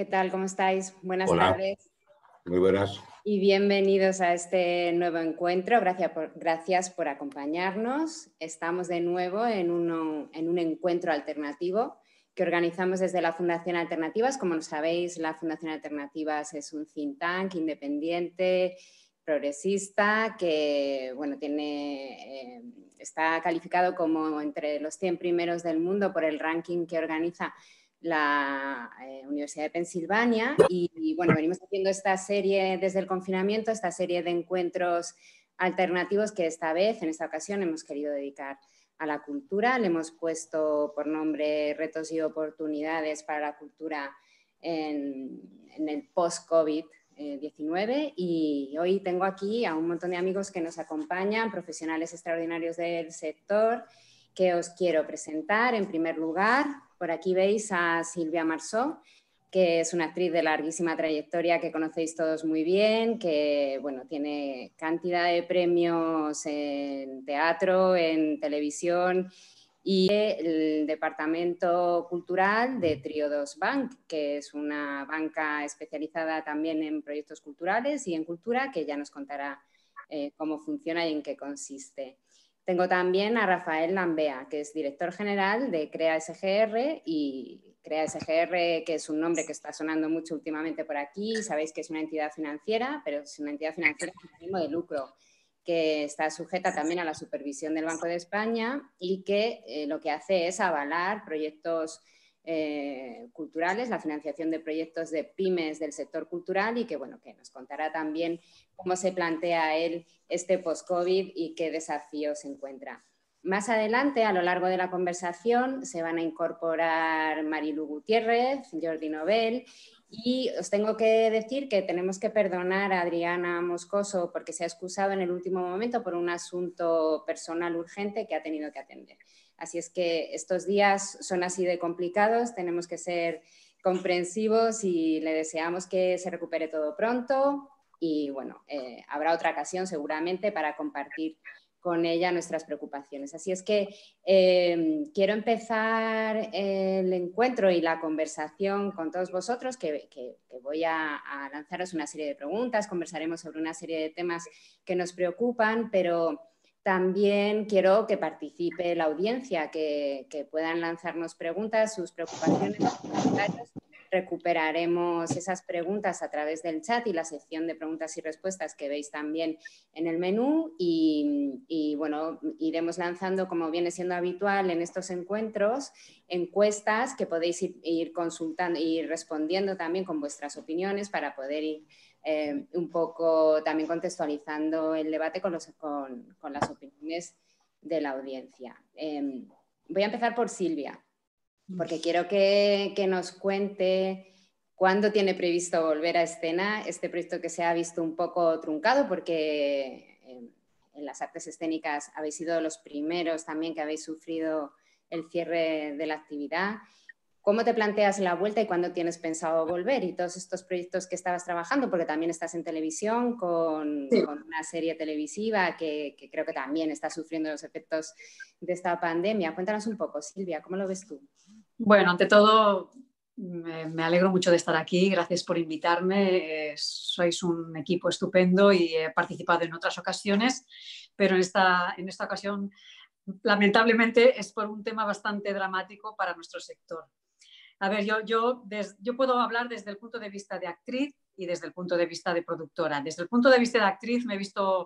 ¿Qué tal? ¿Cómo estáis? Buenas Hola, tardes muy buenas. y bienvenidos a este nuevo encuentro. Gracias por acompañarnos. Estamos de nuevo en un encuentro alternativo que organizamos desde la Fundación Alternativas. Como sabéis, la Fundación Alternativas es un think tank independiente, progresista, que bueno, está calificado como entre los 100 primeros del mundo por el ranking que organiza la Universidad de Pensilvania y bueno, venimos haciendo esta serie desde el confinamiento, esta serie de encuentros alternativos que en esta ocasión, hemos querido dedicar a la cultura. Le hemos puesto por nombre Retos y oportunidades para la cultura en el post-COVID-19 y hoy tengo aquí a un montón de amigos que nos acompañan, profesionales extraordinarios del sector, que os quiero presentar. En primer lugar, por aquí veis a Silvia Marsó, que es una actriz de larguísima trayectoria que conocéis todos muy bien, que bueno, tiene cantidad de premios en teatro, en televisión y el departamento cultural de Triodos Bank, que es una banca especializada también en proyectos culturales y en cultura, que ya nos contará cómo funciona y en qué consiste. Tengo también a Rafael Lambea, que es director general de CREA SGR, y CREA SGR, que es un nombre que está sonando mucho últimamente por aquí. Sabéis que es una entidad financiera, pero es una entidad financiera sin ánimo de lucro, que está sujeta también a la supervisión del Banco de España y que lo que hace es avalar proyectos culturales, la financiación de proyectos de pymes del sector cultural y que, bueno, que nos contará también cómo se plantea él este post-COVID y qué desafíos se encuentra. Más adelante, a lo largo de la conversación, se van a incorporar Marilu Gutiérrez, Jordi Nobel, y os tengo que decir que tenemos que perdonar a Adriana Moscoso porque se ha excusado en el último momento por un asunto personal urgente que ha tenido que atender. Así es que estos días son así de complicados, tenemos que ser comprensivos y le deseamos que se recupere todo pronto y bueno, habrá otra ocasión seguramente para compartir con ella nuestras preocupaciones. Así es que quiero empezar el encuentro y la conversación con todos vosotros, que voy a lanzaros una serie de preguntas, conversaremos sobre una serie de temas que nos preocupan, pero también quiero que participe la audiencia, que puedan lanzarnos preguntas, sus preocupaciones, sus comentarios. Recuperaremos esas preguntas a través del chat y la sección de preguntas y respuestas que veis también en el menú y bueno, iremos lanzando, como viene siendo habitual en estos encuentros, encuestas que podéis ir consultando y ir respondiendo también con vuestras opiniones para poder ir un poco también contextualizando el debate con las opiniones de la audiencia. Voy a empezar por Silvia, porque quiero que nos cuente cuándo tiene previsto volver a escena este proyecto que se ha visto un poco truncado, porque en las artes escénicas habéis sido los primeros también que habéis sufrido el cierre de la actividad. ¿Cómo te planteas la vuelta y cuándo tienes pensado volver? Y todos estos proyectos que estabas trabajando, porque también estás en televisión con una serie televisiva que creo que también está sufriendo los efectos de esta pandemia. Cuéntanos un poco, Silvia, ¿cómo lo ves tú? Bueno, ante todo, me alegro mucho de estar aquí. Gracias por invitarme. Sois un equipo estupendo y he participado en otras ocasiones, pero en esta ocasión, lamentablemente, es por un tema bastante dramático para nuestro sector. A ver, yo puedo hablar desde el punto de vista de actriz y desde el punto de vista de productora. Desde el punto de vista de actriz me he visto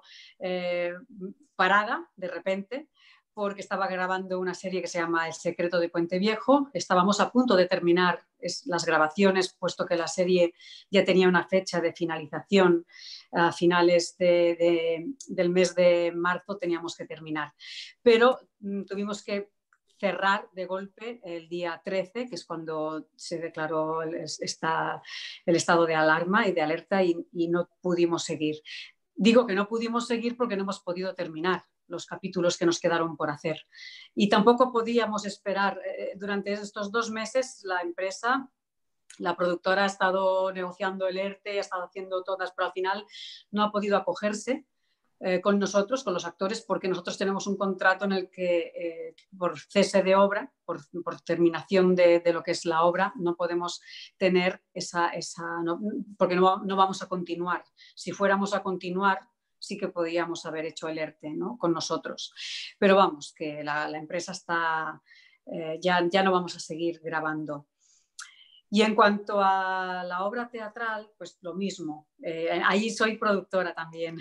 parada de repente porque estaba grabando una serie que se llama El secreto de Puente Viejo. Estábamos a punto de terminar las grabaciones, puesto que la serie ya tenía una fecha de finalización. A finales del mes de marzo teníamos que terminar. Pero tuvimos que cerrar de golpe el día 13, que es cuando se declaró el estado de alarma y de alerta y no pudimos seguir. Digo que no pudimos seguir porque no hemos podido terminar los capítulos que nos quedaron por hacer. Y tampoco podíamos esperar. Durante estos 2 meses la empresa, la productora, ha estado negociando el ERTE, ha estado haciendo todas, pero al final no ha podido acogerse con nosotros, con los actores, porque nosotros tenemos un contrato en el que por cese de obra, por terminación de lo que es la obra, no podemos tener porque no vamos a continuar. Si fuéramos a continuar, sí que podíamos haber hecho el ERTE, ¿no?, con nosotros. Pero vamos, que la empresa está, ya no vamos a seguir grabando. Y en cuanto a la obra teatral, pues lo mismo. Ahí soy productora también.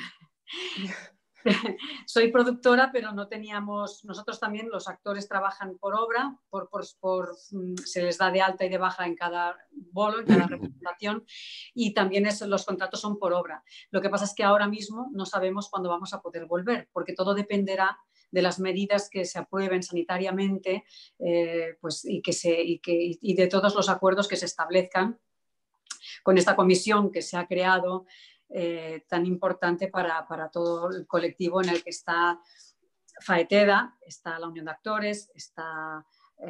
Soy productora, pero no teníamos, nosotros también los actores trabajan por obra, se les da de alta y de baja en cada bolo, en cada representación, y también los contratos son por obra. Lo que pasa es que ahora mismo no sabemos cuándo vamos a poder volver, porque todo dependerá de las medidas que se aprueben sanitariamente, pues, y de todos los acuerdos que se establezcan con esta comisión que se ha creado, tan importante para todo el colectivo, en el que está FAETEDA, está la Unión de Actores, está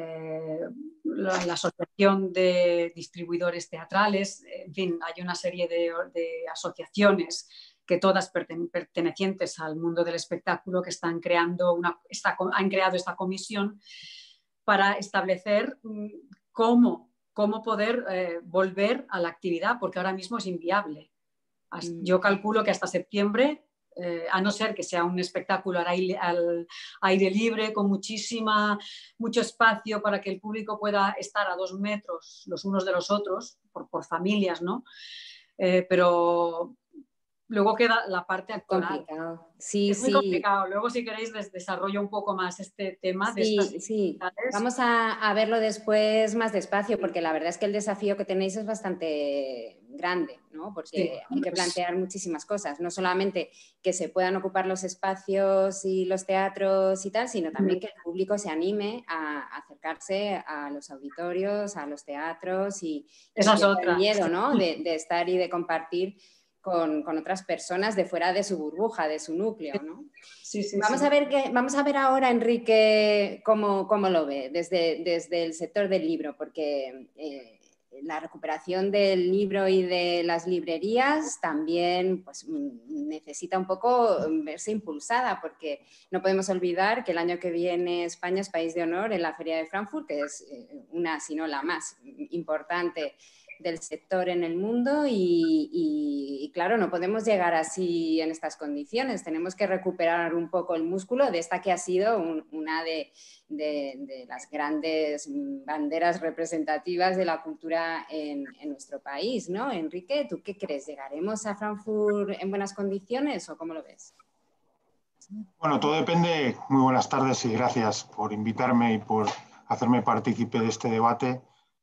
la Asociación de Distribuidores Teatrales, en fin, hay una serie de asociaciones que todas pertenecientes al mundo del espectáculo, que han creado esta comisión para establecer cómo poder volver a la actividad, porque ahora mismo es inviable. Yo calculo que hasta septiembre, a no ser que sea un espectáculo al aire libre, con mucho espacio para que el público pueda estar a 2 metros los unos de los otros, por familias, ¿no? Pero luego queda la parte actoral. Complicado. Sí, es muy complicado. Luego, si queréis, les desarrollo un poco más este tema. Sí. Vamos a verlo después más despacio, porque la verdad es que el desafío que tenéis es bastante grande, ¿no? Porque hay que plantear muchísimas cosas, no solamente que se puedan ocupar los espacios y los teatros y tal, sino también que el público se anime a acercarse a los auditorios, a los teatros y el miedo, ¿no?, de estar y de compartir con otras personas de fuera de su burbuja, de su núcleo, ¿no? Vamos a ver ahora, Enrique, cómo lo ve desde el sector del libro, porque la recuperación del libro y de las librerías también, pues, necesita un poco verse impulsada, porque no podemos olvidar que el año que viene España es país de honor en la Feria de Frankfurt, que es una, si no la más importante del sector en el mundo, y claro, no podemos llegar así en estas condiciones. Tenemos que recuperar un poco el músculo de esta que ha sido una de las grandes banderas representativas de la cultura en nuestro país, ¿no? Enrique, ¿tú qué crees? ¿Llegaremos a Frankfurt en buenas condiciones o cómo lo ves? Bueno, todo depende. Muy buenas tardes y gracias por invitarme y por hacerme partícipe de este debate.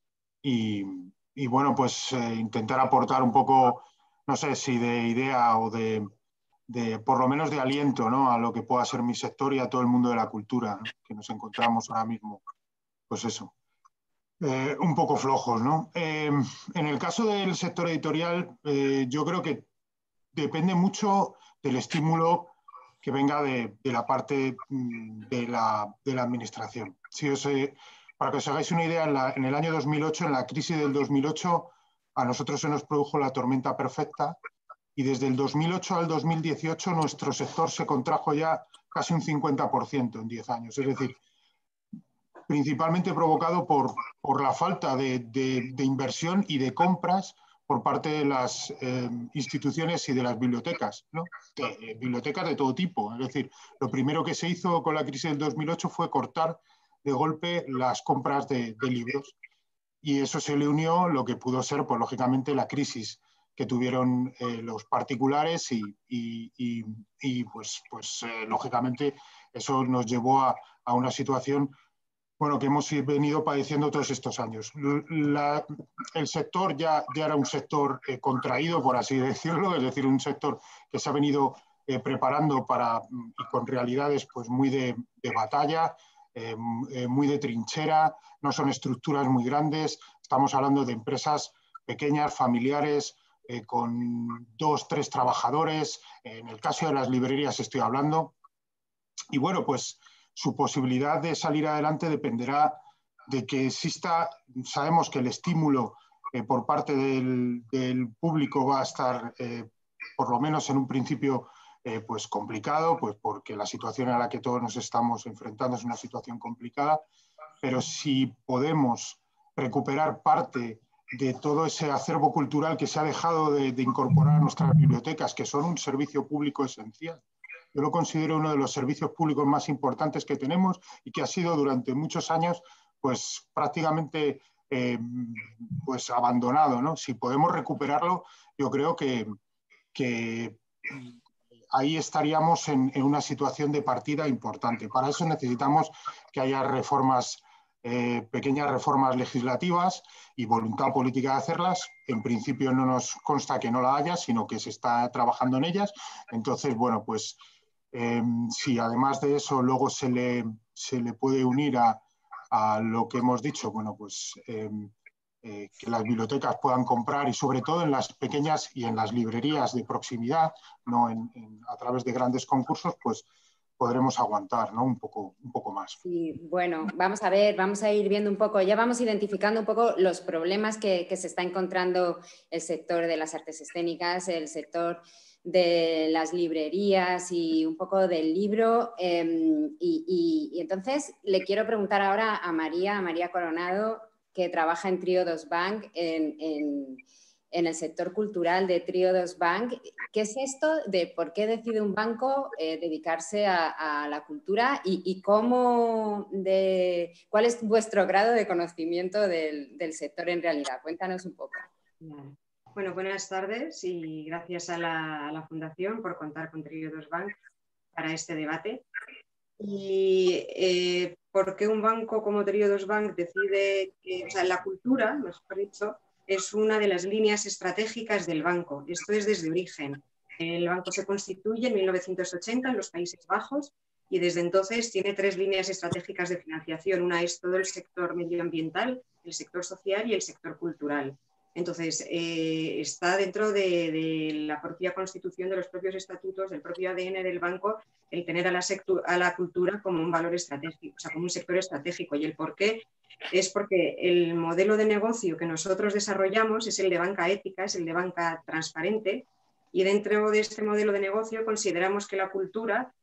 Y bueno, pues intentar aportar un poco, no sé si de idea o de por lo menos de aliento, ¿no?, a lo que pueda ser mi sector y a todo el mundo de la cultura, ¿no?, que nos encontramos ahora mismo, pues eso, un poco flojos, ¿no? En el caso del sector editorial, yo creo que depende mucho del estímulo que venga de la parte de la administración. Para que os hagáis una idea, en el año 2008, en la crisis del 2008, a nosotros se nos produjo la tormenta perfecta, y desde el 2008 al 2018 nuestro sector se contrajo ya casi un 50% en 10 años. Es decir, principalmente provocado por la falta de inversión y de compras por parte de las instituciones y de las bibliotecas, ¿no? Bibliotecas de todo tipo. Es decir, lo primero que se hizo con la crisis del 2008 fue cortar de golpe las compras de libros, y eso se le unió lo que pudo ser, pues lógicamente, la crisis que tuvieron los particulares y pues lógicamente eso nos llevó a una situación, bueno, que hemos venido padeciendo todos estos años. El sector ya era un sector contraído, por así decirlo, es decir, un sector que se ha venido preparando y con realidades pues muy de batalla, muy de trinchera, no son estructuras muy grandes, estamos hablando de empresas pequeñas, familiares, con 2, 3 trabajadores, en el caso de las librerías estoy hablando, y bueno, pues su posibilidad de salir adelante dependerá de que exista. Sabemos que el estímulo por parte del público va a estar, por lo menos en un principio, pues complicado, pues porque la situación a la que todos nos estamos enfrentando es una situación complicada, pero si podemos recuperar parte de todo ese acervo cultural que se ha dejado de incorporar a nuestras bibliotecas, que son un servicio público esencial. Yo lo considero uno de los servicios públicos más importantes que tenemos y que ha sido durante muchos años pues prácticamente pues abandonado, ¿no? Si podemos recuperarlo, yo creo que ahí estaríamos en una situación de partida importante. Para eso necesitamos que haya reformas, pequeñas reformas legislativas y voluntad política de hacerlas. En principio no nos consta que no la haya, sino que se está trabajando en ellas. Entonces, bueno, pues si además de eso luego se le puede unir a lo que hemos dicho, bueno, pues que las bibliotecas puedan comprar y sobre todo en las pequeñas y en las librerías de proximidad, no a través de grandes concursos, pues podremos aguantar, ¿no? un poco más. Sí, bueno, vamos a ver, vamos a ir viendo un poco, ya vamos identificando un poco los problemas que se está encontrando el sector de las artes escénicas, el sector de las librerías y un poco del libro. Y entonces le quiero preguntar ahora a María Coronado, que trabaja en Triodos Bank, en el sector cultural de Triodos Bank. ¿Qué es esto de por qué decide un banco dedicarse a la cultura y cuál es vuestro grado de conocimiento del sector en realidad? Cuéntanos un poco. Bueno, buenas tardes y gracias a la Fundación por contar con Triodos Bank para este debate. Y ¿por qué un banco como Triodos Bank decide que, o sea, la cultura, mejor dicho, es una de las líneas estratégicas del banco? Esto es desde origen. El banco se constituye en 1980 en los Países Bajos y desde entonces tiene 3 líneas estratégicas de financiación. Una es todo el sector medioambiental, el sector social y el sector cultural. Entonces, está dentro de la propia constitución, de los propios estatutos, del propio ADN del banco, el tener a la cultura como un valor estratégico, o sea, como un sector estratégico. Y el por qué es porque el modelo de negocio que nosotros desarrollamos es el de banca ética, es el de banca transparente, y dentro de este modelo de negocio consideramos que la cultura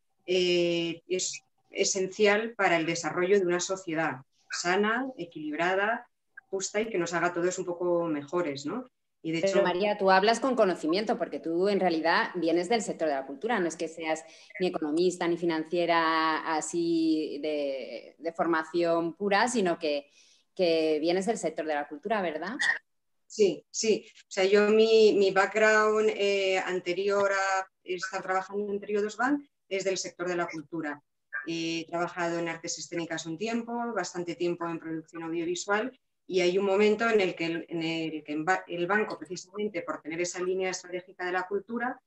es esencial para el desarrollo de una sociedad sana, equilibrada, justa y que nos haga a todos un poco mejores, ¿no? Y de hecho, pero María, tú hablas con conocimiento porque tú en realidad vienes del sector de la cultura, no es que seas ni economista ni financiera así de formación pura, sino que vienes del sector de la cultura, ¿verdad? Sí, sí. O sea, yo mi background anterior a estar trabajando en Triodos Bank es del sector de la cultura. He trabajado en artes escénicas un tiempo, bastante tiempo en producción audiovisual. Y hay un momento en el que el banco, precisamente por tener esa línea estratégica de la cultura,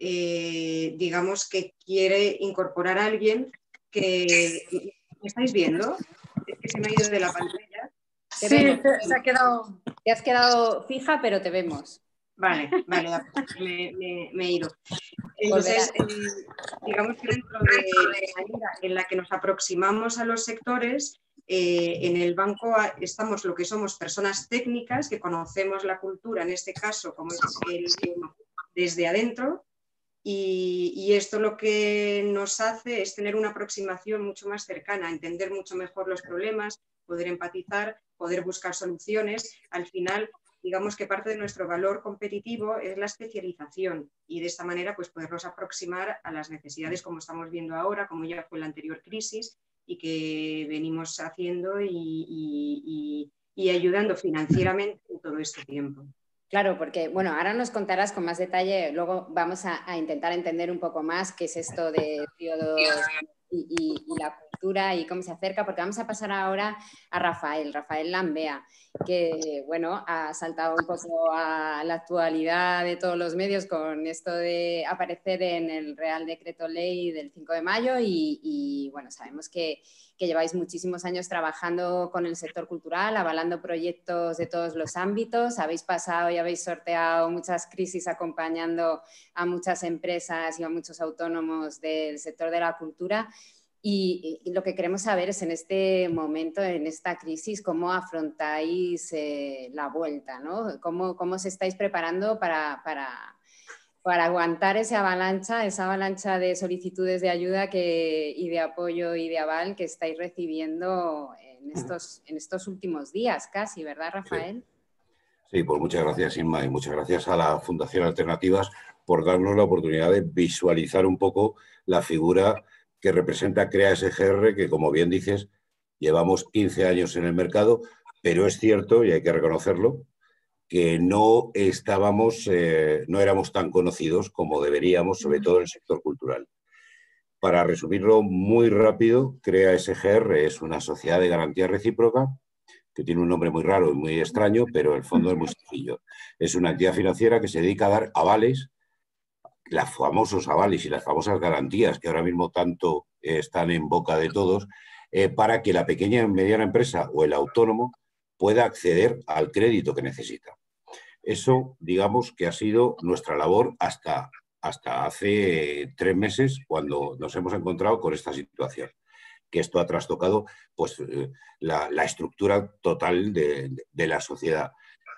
digamos que quiere incorporar a alguien que... ¿Me estáis viendo? Es que se me ha ido de la pantalla. Sí, se ha quedado... Te has quedado fija, pero te vemos. Vale, me he ido. Entonces, digamos que dentro de la manera en la que nos aproximamos a los sectores, en el banco estamos lo que somos personas técnicas que conocemos la cultura, en este caso, como es desde adentro, y esto lo que nos hace es tener una aproximación mucho más cercana, entender mucho mejor los problemas, poder empatizar, poder buscar soluciones. Al final, digamos que parte de nuestro valor competitivo es la especialización y de esta manera pues podernos aproximar a las necesidades como estamos viendo ahora, como ya fue la anterior crisis y que venimos haciendo y ayudando financieramente en todo este tiempo. Claro, porque bueno, ahora nos contarás con más detalle, luego vamos a intentar entender un poco más qué es esto de Triodos y la cultura y cómo se acerca, porque vamos a pasar ahora a Rafael Lambea, que bueno, ha saltado un poco a la actualidad de todos los medios con esto de aparecer en el Real Decreto Ley del 5 de mayo y bueno, sabemos que lleváis muchísimos años trabajando con el sector cultural, avalando proyectos de todos los ámbitos, habéis pasado y habéis sorteado muchas crisis acompañando a muchas empresas y a muchos autónomos del sector de la cultura. Y lo que queremos saber es en este momento, en esta crisis, cómo afrontáis la vuelta, ¿no? ¿Cómo os estáis preparando para para aguantar esa avalancha de solicitudes de ayuda y de apoyo y de aval que estáis recibiendo en estos últimos días casi, ¿verdad, Rafael? Sí, pues muchas gracias, Inma, y muchas gracias a la Fundación Alternativas por darnos la oportunidad de visualizar un poco la figura que representa CREA SGR, que, como bien dices, llevamos 15 años en el mercado, pero es cierto, y hay que reconocerlo, que no éramos tan conocidos como deberíamos, sobre todo en el sector cultural. Para resumirlo muy rápido, CREA SGR es una sociedad de garantía recíproca que tiene un nombre muy raro y muy extraño, pero el fondo es muy sencillo. Es una entidad financiera que se dedica a dar avales, los famosos avales y las famosas garantías que ahora mismo tanto están en boca de todos, para que la pequeña y mediana empresa o el autónomo pueda acceder al crédito que necesita. Eso, digamos, que ha sido nuestra labor hasta hace 3 meses, cuando nos hemos encontrado con esta situación, que esto ha trastocado pues, la estructura total de la sociedad.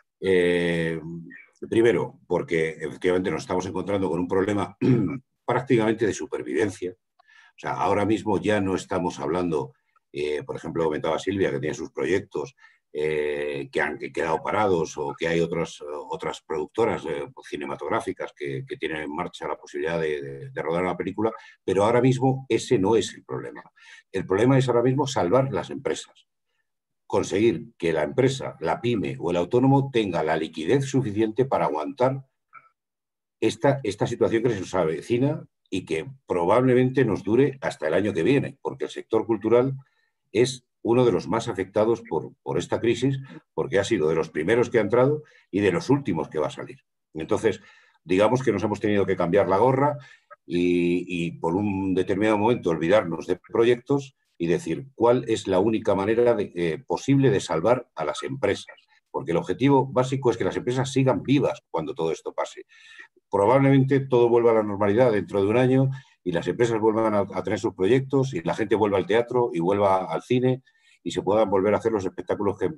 Primero, porque efectivamente nos estamos encontrando con un problema prácticamente de supervivencia. O sea, ahora mismo ya no estamos hablando, por ejemplo, comentaba Silvia, que tiene sus proyectos que han quedado parados, o que hay otras productoras cinematográficas que tienen en marcha la posibilidad de rodar una película, pero ahora mismo ese no es el problema. El problema es ahora mismo salvar las empresas. Conseguir que la empresa, la pyme o el autónomo tenga la liquidez suficiente para aguantar esta situación que se nos avecina y que probablemente nos dure hasta el año que viene, porque el sector cultural es uno de los más afectados por esta crisis, porque ha sido de los primeros que ha entrado y de los últimos que va a salir. Entonces, digamos que nos hemos tenido que cambiar la gorra y por un determinado momento olvidarnos de proyectos y decir cuál es la única manera posible de salvar a las empresas. Porque el objetivo básico es que las empresas sigan vivas cuando todo esto pase. Probablemente todo vuelva a la normalidad dentro de un año y las empresas vuelvan a tener sus proyectos y la gente vuelva al teatro y vuelva al cine y se puedan volver a hacer los espectáculos que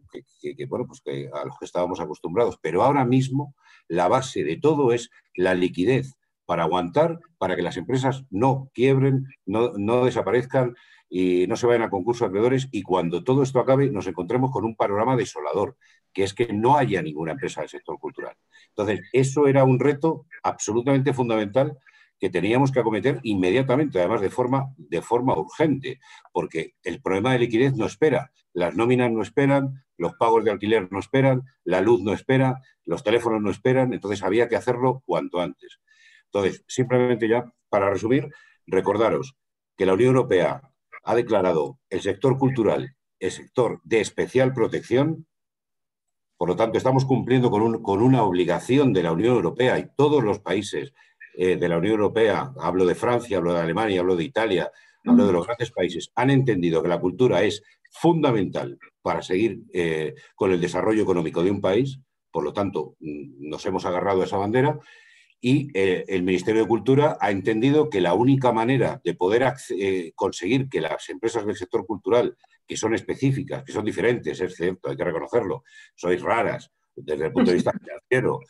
a los que estábamos acostumbrados. Pero ahora mismo la base de todo es la liquidez para aguantar, para que las empresas no quiebren, no desaparezcan y no se vayan a concurso de acreedores, y cuando todo esto acabe nos encontremos con un panorama desolador, que es que no haya ninguna empresa del sector cultural. Entonces, eso era un reto absolutamente fundamental que teníamos que acometer inmediatamente, además de forma urgente, porque el problema de liquidez no espera, las nóminas no esperan, los pagos de alquiler no esperan, la luz no espera, los teléfonos no esperan, entonces había que hacerlo cuanto antes. Entonces, simplemente ya, para resumir, recordaros que la Unión Europea ha declarado el sector cultural el sector de especial protección. Por lo tanto, estamos cumpliendo con una obligación de la Unión Europea, y todos los países de la Unión Europea, hablo de Francia, hablo de Alemania, hablo de Italia, hablo de los grandes países, han entendido que la cultura es fundamental para seguir con el desarrollo económico de un país. Por lo tanto, nos hemos agarrado a esa bandera. Y el Ministerio de Cultura ha entendido que la única manera de poder conseguir que las empresas del sector cultural, que son específicas, que son diferentes, es cierto, hay que reconocerlo, sois raras desde el punto de vista financiero,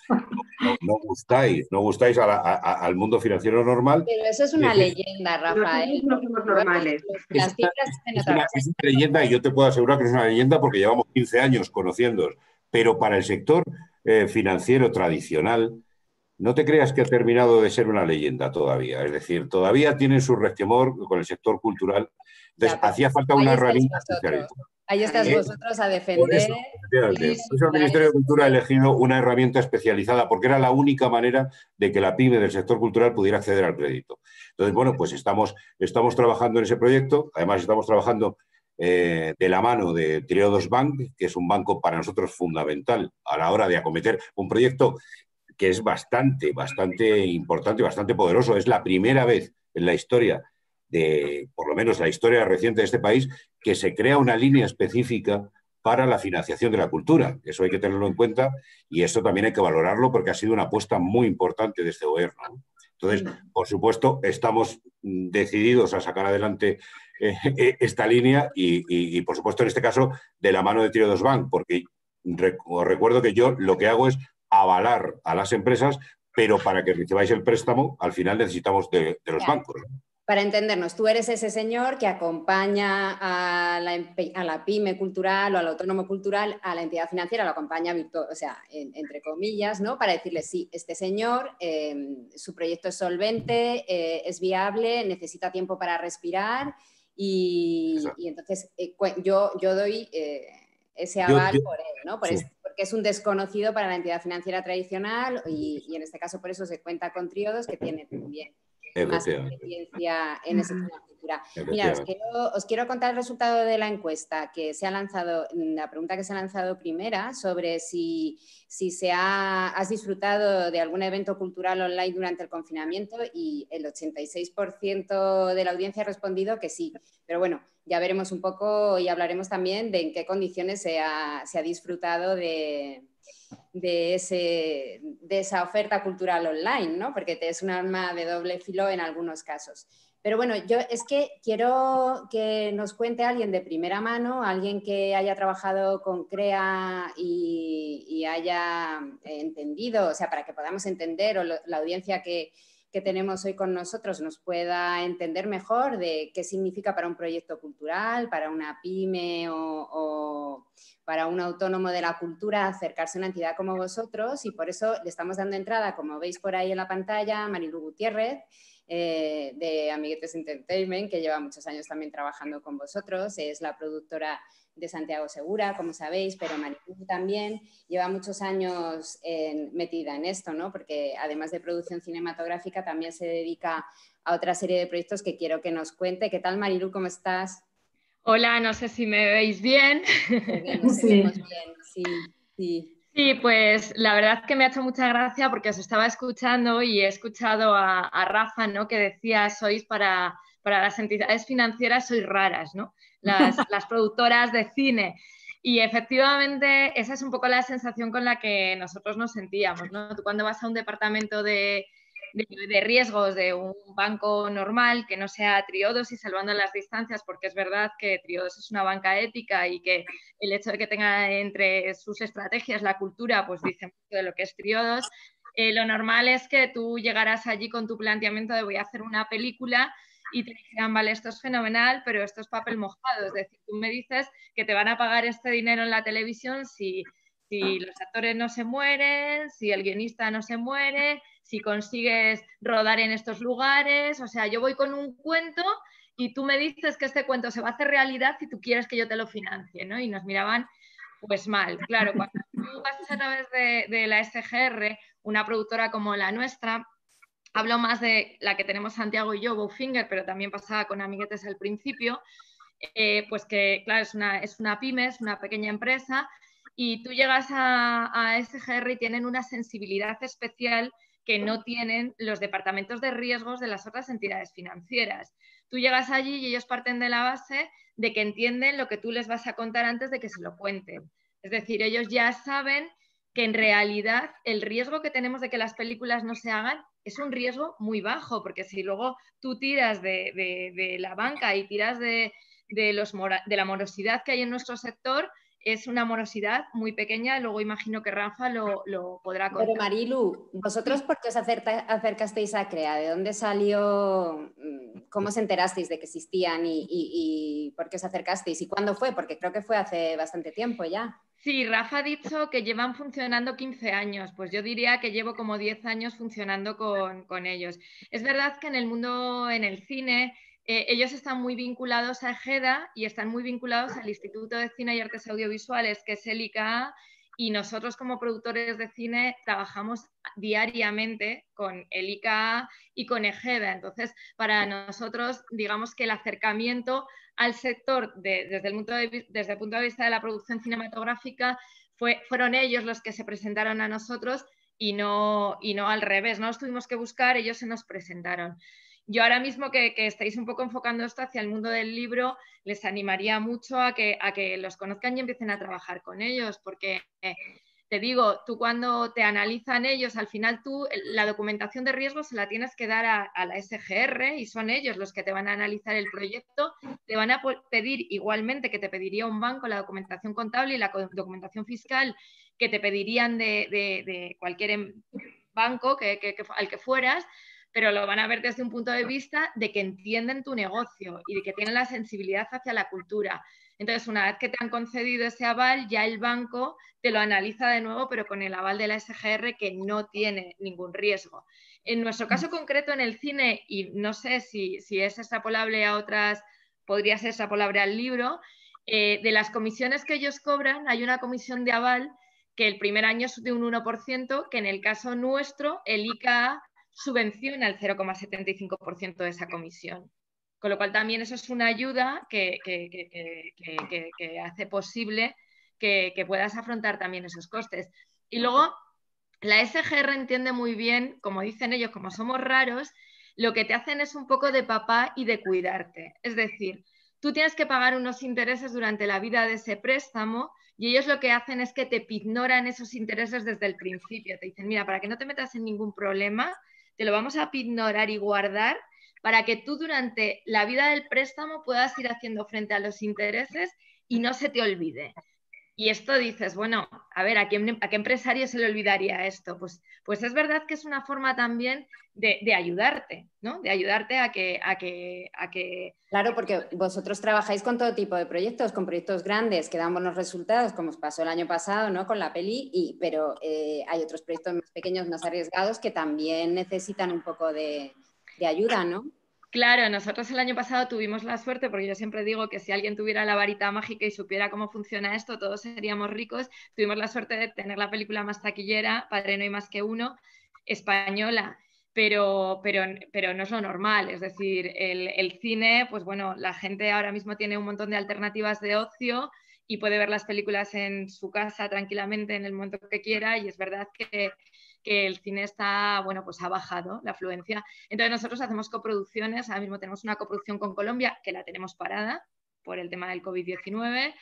no gustáis al mundo financiero normal. Pero eso es una leyenda, Rafael. No somos normales. Las cifras es una leyenda, y yo te puedo asegurar que es una leyenda porque llevamos 15 años conociéndoos, pero para el sector financiero tradicional, no te creas que ha terminado de ser una leyenda todavía. Es decir, todavía tienen su resquemor con el sector cultural. Entonces, hacía falta una herramienta especializada. Ahí estáis vosotros a defender. Por eso el Ministerio de Cultura ha elegido una herramienta especializada porque era la única manera de que la pyme del sector cultural pudiera acceder al crédito. Entonces, bueno, pues estamos trabajando en ese proyecto. Además, estamos trabajando de la mano de Triodos Bank, que es un banco para nosotros fundamental a la hora de acometer un proyecto que es bastante importante, bastante poderoso. Es la primera vez en la historia por lo menos la historia reciente de este país, que se crea una línea específica para la financiación de la cultura. Eso hay que tenerlo en cuenta y eso también hay que valorarlo porque ha sido una apuesta muy importante de este gobierno. Entonces, por supuesto, estamos decididos a sacar adelante esta línea y, por supuesto, en este caso, de la mano de Triodos Bank, porque os recuerdo que yo lo que hago es avalar a las empresas pero para que recibáis el préstamo, al final necesitamos de los bancos. Para entendernos, tú eres ese señor que acompaña a la pyme cultural o al autónomo cultural, a la entidad financiera, lo acompaña virtual, o sea, entre comillas, ¿no? Para decirle, sí, este señor, su proyecto es solvente, es viable, necesita tiempo para respirar y entonces yo doy ese aval por él, ¿no? Porque es un desconocido para la entidad financiera tradicional y en este caso por eso se cuenta con Triodos, que tiene también más experiencia en ese tema de cultura. Mira, os quiero contar el resultado de la encuesta que se ha lanzado, la pregunta que se ha lanzado primera, sobre si has disfrutado de algún evento cultural online durante el confinamiento, y el 86% de la audiencia ha respondido que sí. Pero bueno, ya veremos un poco y hablaremos también de en qué condiciones se ha disfrutado de esa oferta cultural online, ¿no? Porque es un arma de doble filo en algunos casos. Pero bueno, yo es que quiero que nos cuente alguien de primera mano, alguien que haya trabajado con CREA y haya entendido, o sea, para que podamos entender, o la audiencia que tenemos hoy con nosotros nos pueda entender mejor de qué significa para un proyecto cultural, para una pyme o para un autónomo de la cultura acercarse a una entidad como vosotros, y por eso le estamos dando entrada, como veis por ahí en la pantalla, a Marilu Gutiérrez, de Amiguetes Entertainment, que lleva muchos años también trabajando con vosotros, es la productora de Santiago Segura, como sabéis, pero Marilu también lleva muchos años metida en esto, ¿no? Porque además de producción cinematográfica también se dedica a otra serie de proyectos que quiero que nos cuente. ¿Qué tal, Marilu? ¿Cómo estás? Hola, no sé si me veis bien. Te vemos bien, sí. Sí, pues la verdad que me ha hecho mucha gracia porque os estaba escuchando y he escuchado a Rafa, ¿no? Que decía, sois para las entidades financieras, sois raras, ¿no? Las productoras de cine. Y efectivamente esa es un poco la sensación con la que nosotros nos sentíamos, ¿no? Tú cuando vas a un departamento de riesgos de un banco normal, que no sea Triodos, y salvando las distancias, porque es verdad que Triodos es una banca ética y que el hecho de que tenga entre sus estrategias la cultura, pues dice mucho de lo que es Triodos. Lo normal es que tú llegaras allí con tu planteamiento de voy a hacer una película y te dijeran, vale, esto es fenomenal, pero esto es papel mojado. Es decir, tú me dices que te van a pagar este dinero en la televisión si los actores no se mueren, si el guionista no se muere, si consigues rodar en estos lugares. O sea, yo voy con un cuento y tú me dices que este cuento se va a hacer realidad si tú quieres que yo te lo financie, ¿no? Y nos miraban pues mal. Claro, cuando tú vas a través de la SGR, una productora como la nuestra, hablo más de la que tenemos Santiago y yo, Bowfinger, pero también pasaba con Amiguetes al principio, pues que, claro, es una pyme, es una pequeña empresa, y tú llegas a SGR y tienen una sensibilidad especial que no tienen los departamentos de riesgos de las otras entidades financieras. Tú llegas allí y ellos parten de la base de que entienden lo que tú les vas a contar antes de que se lo cuenten. Es decir, ellos ya saben que en realidad el riesgo que tenemos de que las películas no se hagan es un riesgo muy bajo, porque si luego tú tiras de la banca y tiras de la morosidad que hay en nuestro sector, es una morosidad muy pequeña. Luego imagino que Rafa lo podrá contar. Pero Marilu, ¿vosotros por qué os acercasteis a CREA? ¿De dónde salió? ¿Cómo os enterasteis de que existían y por qué os acercasteis? ¿Y cuándo fue? Porque creo que fue hace bastante tiempo ya. Sí, Rafa ha dicho que llevan funcionando 15 años, pues yo diría que llevo como 10 años funcionando con ellos. Es verdad que en el mundo, en el cine, ellos están muy vinculados a EGEDA y están muy vinculados al Instituto de Cine y Artes Audiovisuales, que es el ICA, y nosotros como productores de cine trabajamos diariamente con el ICA y con EGEDA. Entonces, para nosotros, digamos que el acercamiento al sector desde el punto de vista de la producción cinematográfica fueron ellos los que se presentaron a nosotros y no al revés. No los tuvimos que buscar, ellos se nos presentaron. Yo ahora mismo que estáis un poco enfocando esto hacia el mundo del libro, les animaría mucho a que los conozcan y empiecen a trabajar con ellos, porque te digo, tú cuando te analizan ellos, al final tú la documentación de riesgo se la tienes que dar a la SGR y son ellos los que te van a analizar el proyecto, te van a pedir igualmente que te pediría un banco la documentación contable y la documentación fiscal que te pedirían de cualquier banco al que fueras, pero lo van a ver desde un punto de vista de que entienden tu negocio y de que tienen la sensibilidad hacia la cultura. Entonces, una vez que te han concedido ese aval, ya el banco te lo analiza de nuevo, pero con el aval de la SGR, que no tiene ningún riesgo. En nuestro caso concreto en el cine, y no sé si es extrapolable a otras, podría ser extrapolable al libro, de las comisiones que ellos cobran, hay una comisión de aval que el primer año es de un 1%, que en el caso nuestro el ICA subvenciona el 0,75% de esa comisión. Con lo cual también eso es una ayuda que hace posible que puedas afrontar también esos costes. Y luego la SGR entiende muy bien, como dicen ellos, como somos raros, lo que te hacen es un poco de papá y de cuidarte. Es decir, tú tienes que pagar unos intereses durante la vida de ese préstamo y ellos lo que hacen es que te pignoran esos intereses desde el principio. Te dicen, mira, para que no te metas en ningún problema, te lo vamos a pignorar y guardar para que tú durante la vida del préstamo puedas ir haciendo frente a los intereses y no se te olvide. Y esto dices, bueno, a ver, ¿a qué empresario se le olvidaría esto? Pues es verdad que es una forma también de ayudarte, ¿no? De ayudarte a que... Claro, porque vosotros trabajáis con todo tipo de proyectos, con proyectos grandes que dan buenos resultados, como os pasó el año pasado, ¿no? Con la peli, pero hay otros proyectos más pequeños, más arriesgados, que también necesitan un poco de ayuda, ¿no? Claro, nosotros el año pasado tuvimos la suerte, porque yo siempre digo que si alguien tuviera la varita mágica y supiera cómo funciona esto, todos seríamos ricos. Tuvimos la suerte de tener la película más taquillera, Padre no hay más que uno, española, pero no es lo normal. Es decir, el cine, pues bueno, la gente ahora mismo tiene un montón de alternativas de ocio y puede ver las películas en su casa tranquilamente en el momento que quiera, y es verdad que el cine está, bueno, pues ha bajado la afluencia. Entonces nosotros hacemos coproducciones, ahora mismo tenemos una coproducción con Colombia que la tenemos parada por el tema del COVID-19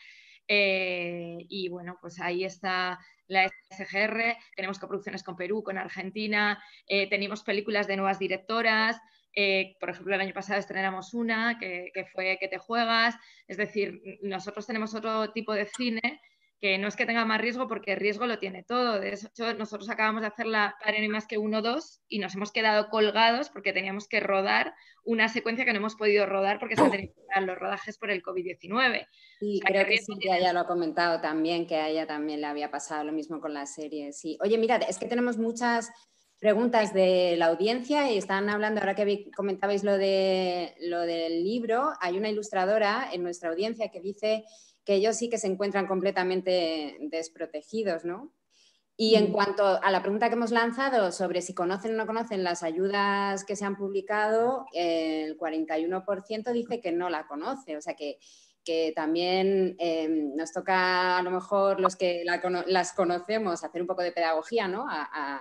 y bueno, pues ahí está la SGR, tenemos coproducciones con Perú, con Argentina, tenemos películas de nuevas directoras, por ejemplo el año pasado estrenamos una que fue Que te juegas, es decir, nosotros tenemos otro tipo de cine que no es que tenga más riesgo, porque el riesgo lo tiene todo. De hecho, nosotros acabamos de hacer la Padre no hay más que 1-2 y nos hemos quedado colgados porque teníamos que rodar una secuencia que no hemos podido rodar porque se han tenido que parar los rodajes por el COVID-19. Sí, creo que Silvia ya lo ha comentado también, que a ella también le había pasado lo mismo con la serie. Sí. Oye, mirad, es que tenemos muchas preguntas de la audiencia y están hablando, ahora que comentabais lo del libro, hay una ilustradora en nuestra audiencia que dice que ellos sí que se encuentran completamente desprotegidos, ¿no? Y en cuanto a la pregunta que hemos lanzado sobre si conocen o no conocen las ayudas que se han publicado, el 41% dice que no la conoce, o sea que también nos toca a lo mejor los que las conocemos hacer un poco de pedagogía, ¿no?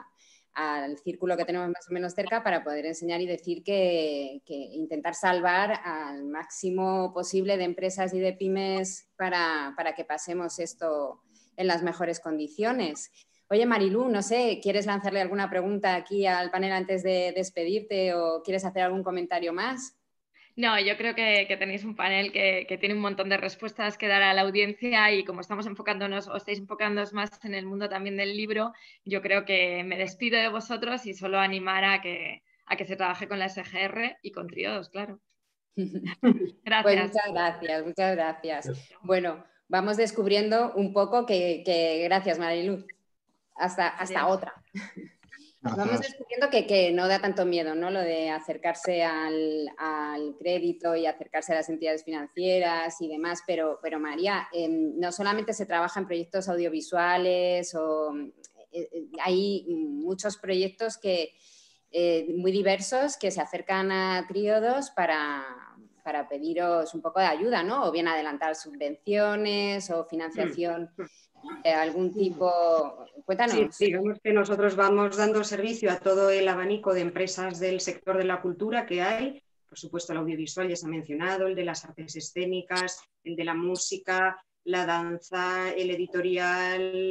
Al círculo que tenemos más o menos cerca para poder enseñar y decir que intentar salvar al máximo posible de empresas y de pymes para que pasemos esto en las mejores condiciones. Oye, Marilú, no sé, ¿quieres lanzarle alguna pregunta aquí al panel antes de despedirte o quieres hacer algún comentario más? No, yo creo que tenéis un panel que tiene un montón de respuestas que dar a la audiencia y como estamos enfocándonos o estáis enfocándonos más en el mundo también del libro, yo creo que me despido de vosotros y solo animar a que se trabaje con la SGR y con Triodos, claro. Gracias. Pues muchas gracias. Bueno, vamos descubriendo un poco que gracias, Marilú. Hasta otra. Gracias. Vamos descubriendo que no da tanto miedo, ¿no? Lo de acercarse al crédito y acercarse a las entidades financieras y demás, pero María, no solamente se trabaja en proyectos audiovisuales, hay muchos proyectos muy diversos que se acercan a Tríodos para pediros un poco de ayuda, ¿no? O bien adelantar subvenciones o financiación de algún tipo. Cuéntanos. Sí, digamos que nosotros vamos dando servicio a todo el abanico de empresas del sector de la cultura que hay. Por supuesto, el audiovisual ya se ha mencionado, el de las artes escénicas, el de la música, la danza, el editorial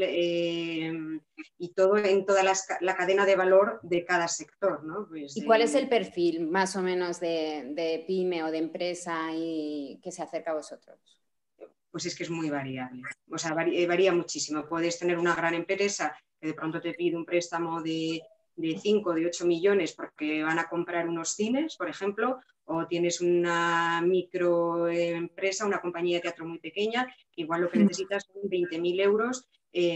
y todo en toda la cadena de valor de cada sector, ¿no? Pues, ¿Y cuál es el perfil más o menos de pyme o de empresa que se acerca a vosotros? Pues es que es muy variable, o sea, varía muchísimo. Puedes tener una gran empresa que de pronto te pide un préstamo de de 5 o de 8 millones porque van a comprar unos cines, por ejemplo, o tienes una microempresa, una compañía de teatro muy pequeña, que igual lo que necesitas son 20.000 euros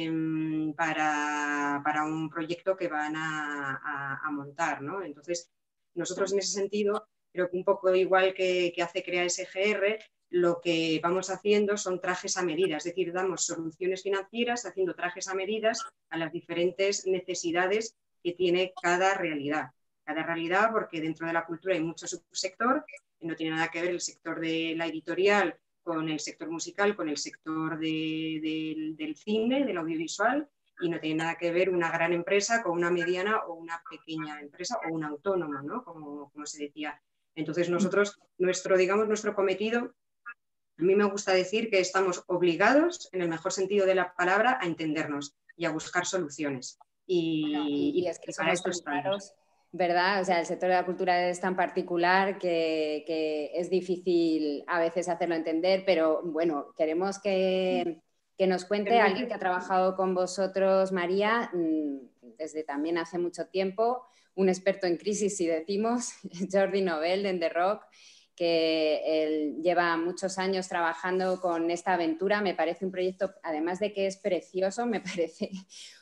para un proyecto que van a montar, ¿no? Entonces, nosotros en ese sentido, creo que un poco igual que hace CREA SGR, lo que vamos haciendo son trajes a medida, es decir, damos soluciones financieras haciendo trajes a medidas a las diferentes necesidades que tiene cada realidad. Cada realidad, porque dentro de la cultura hay mucho subsector, no tiene nada que ver el sector de la editorial con el sector musical, con el sector del cine, del audiovisual, y no tiene nada que ver una gran empresa con una mediana o una pequeña empresa o un autónomo, ¿no? Como se decía. Entonces nosotros, nuestro cometido, a mí me gusta decir que estamos obligados, en el mejor sentido de la palabra, a entendernos y a buscar soluciones. Y es que somos tan claros, ¿verdad? O sea, el sector de la cultura es tan particular que es difícil a veces hacerlo entender, pero bueno, queremos que nos cuente alguien que ha trabajado con vosotros, María, desde también hace mucho tiempo, un experto en crisis, si decimos, Jordi Novell de The Rock, que él lleva muchos años trabajando con esta aventura. Me parece un proyecto, además de que es precioso, me parece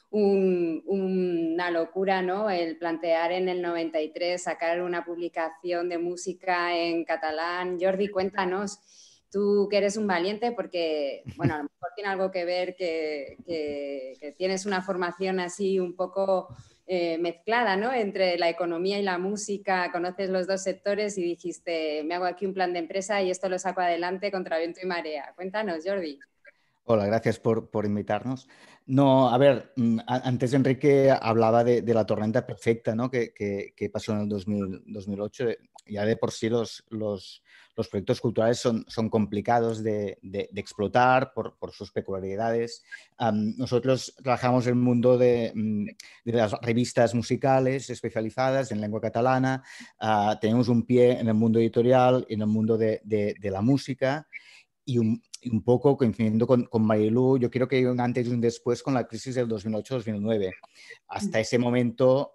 una locura, ¿no? El plantear en el 93 sacar una publicación de música en catalán. Jordi, cuéntanos, tú que eres un valiente, porque, bueno, a lo mejor tiene algo que ver que tienes una formación así un poco mezclada, ¿no? Entre la economía y la música, conoces los dos sectores y dijiste, me hago aquí un plan de empresa y esto lo saco adelante contra viento y marea. Cuéntanos, Jordi. Hola, gracias por invitarnos. No, a ver, antes Enrique hablaba de la tormenta perfecta, ¿no? que pasó en el 2008. Ya de por sí los proyectos culturales son complicados de explotar por sus peculiaridades. Nosotros trabajamos en el mundo de las revistas musicales especializadas en lengua catalana. Tenemos un pie en el mundo editorial, en el mundo de la música. Y un poco coincidiendo con Marilú, yo creo que hay un antes y un después con la crisis del 2008-2009. Hasta ese momento,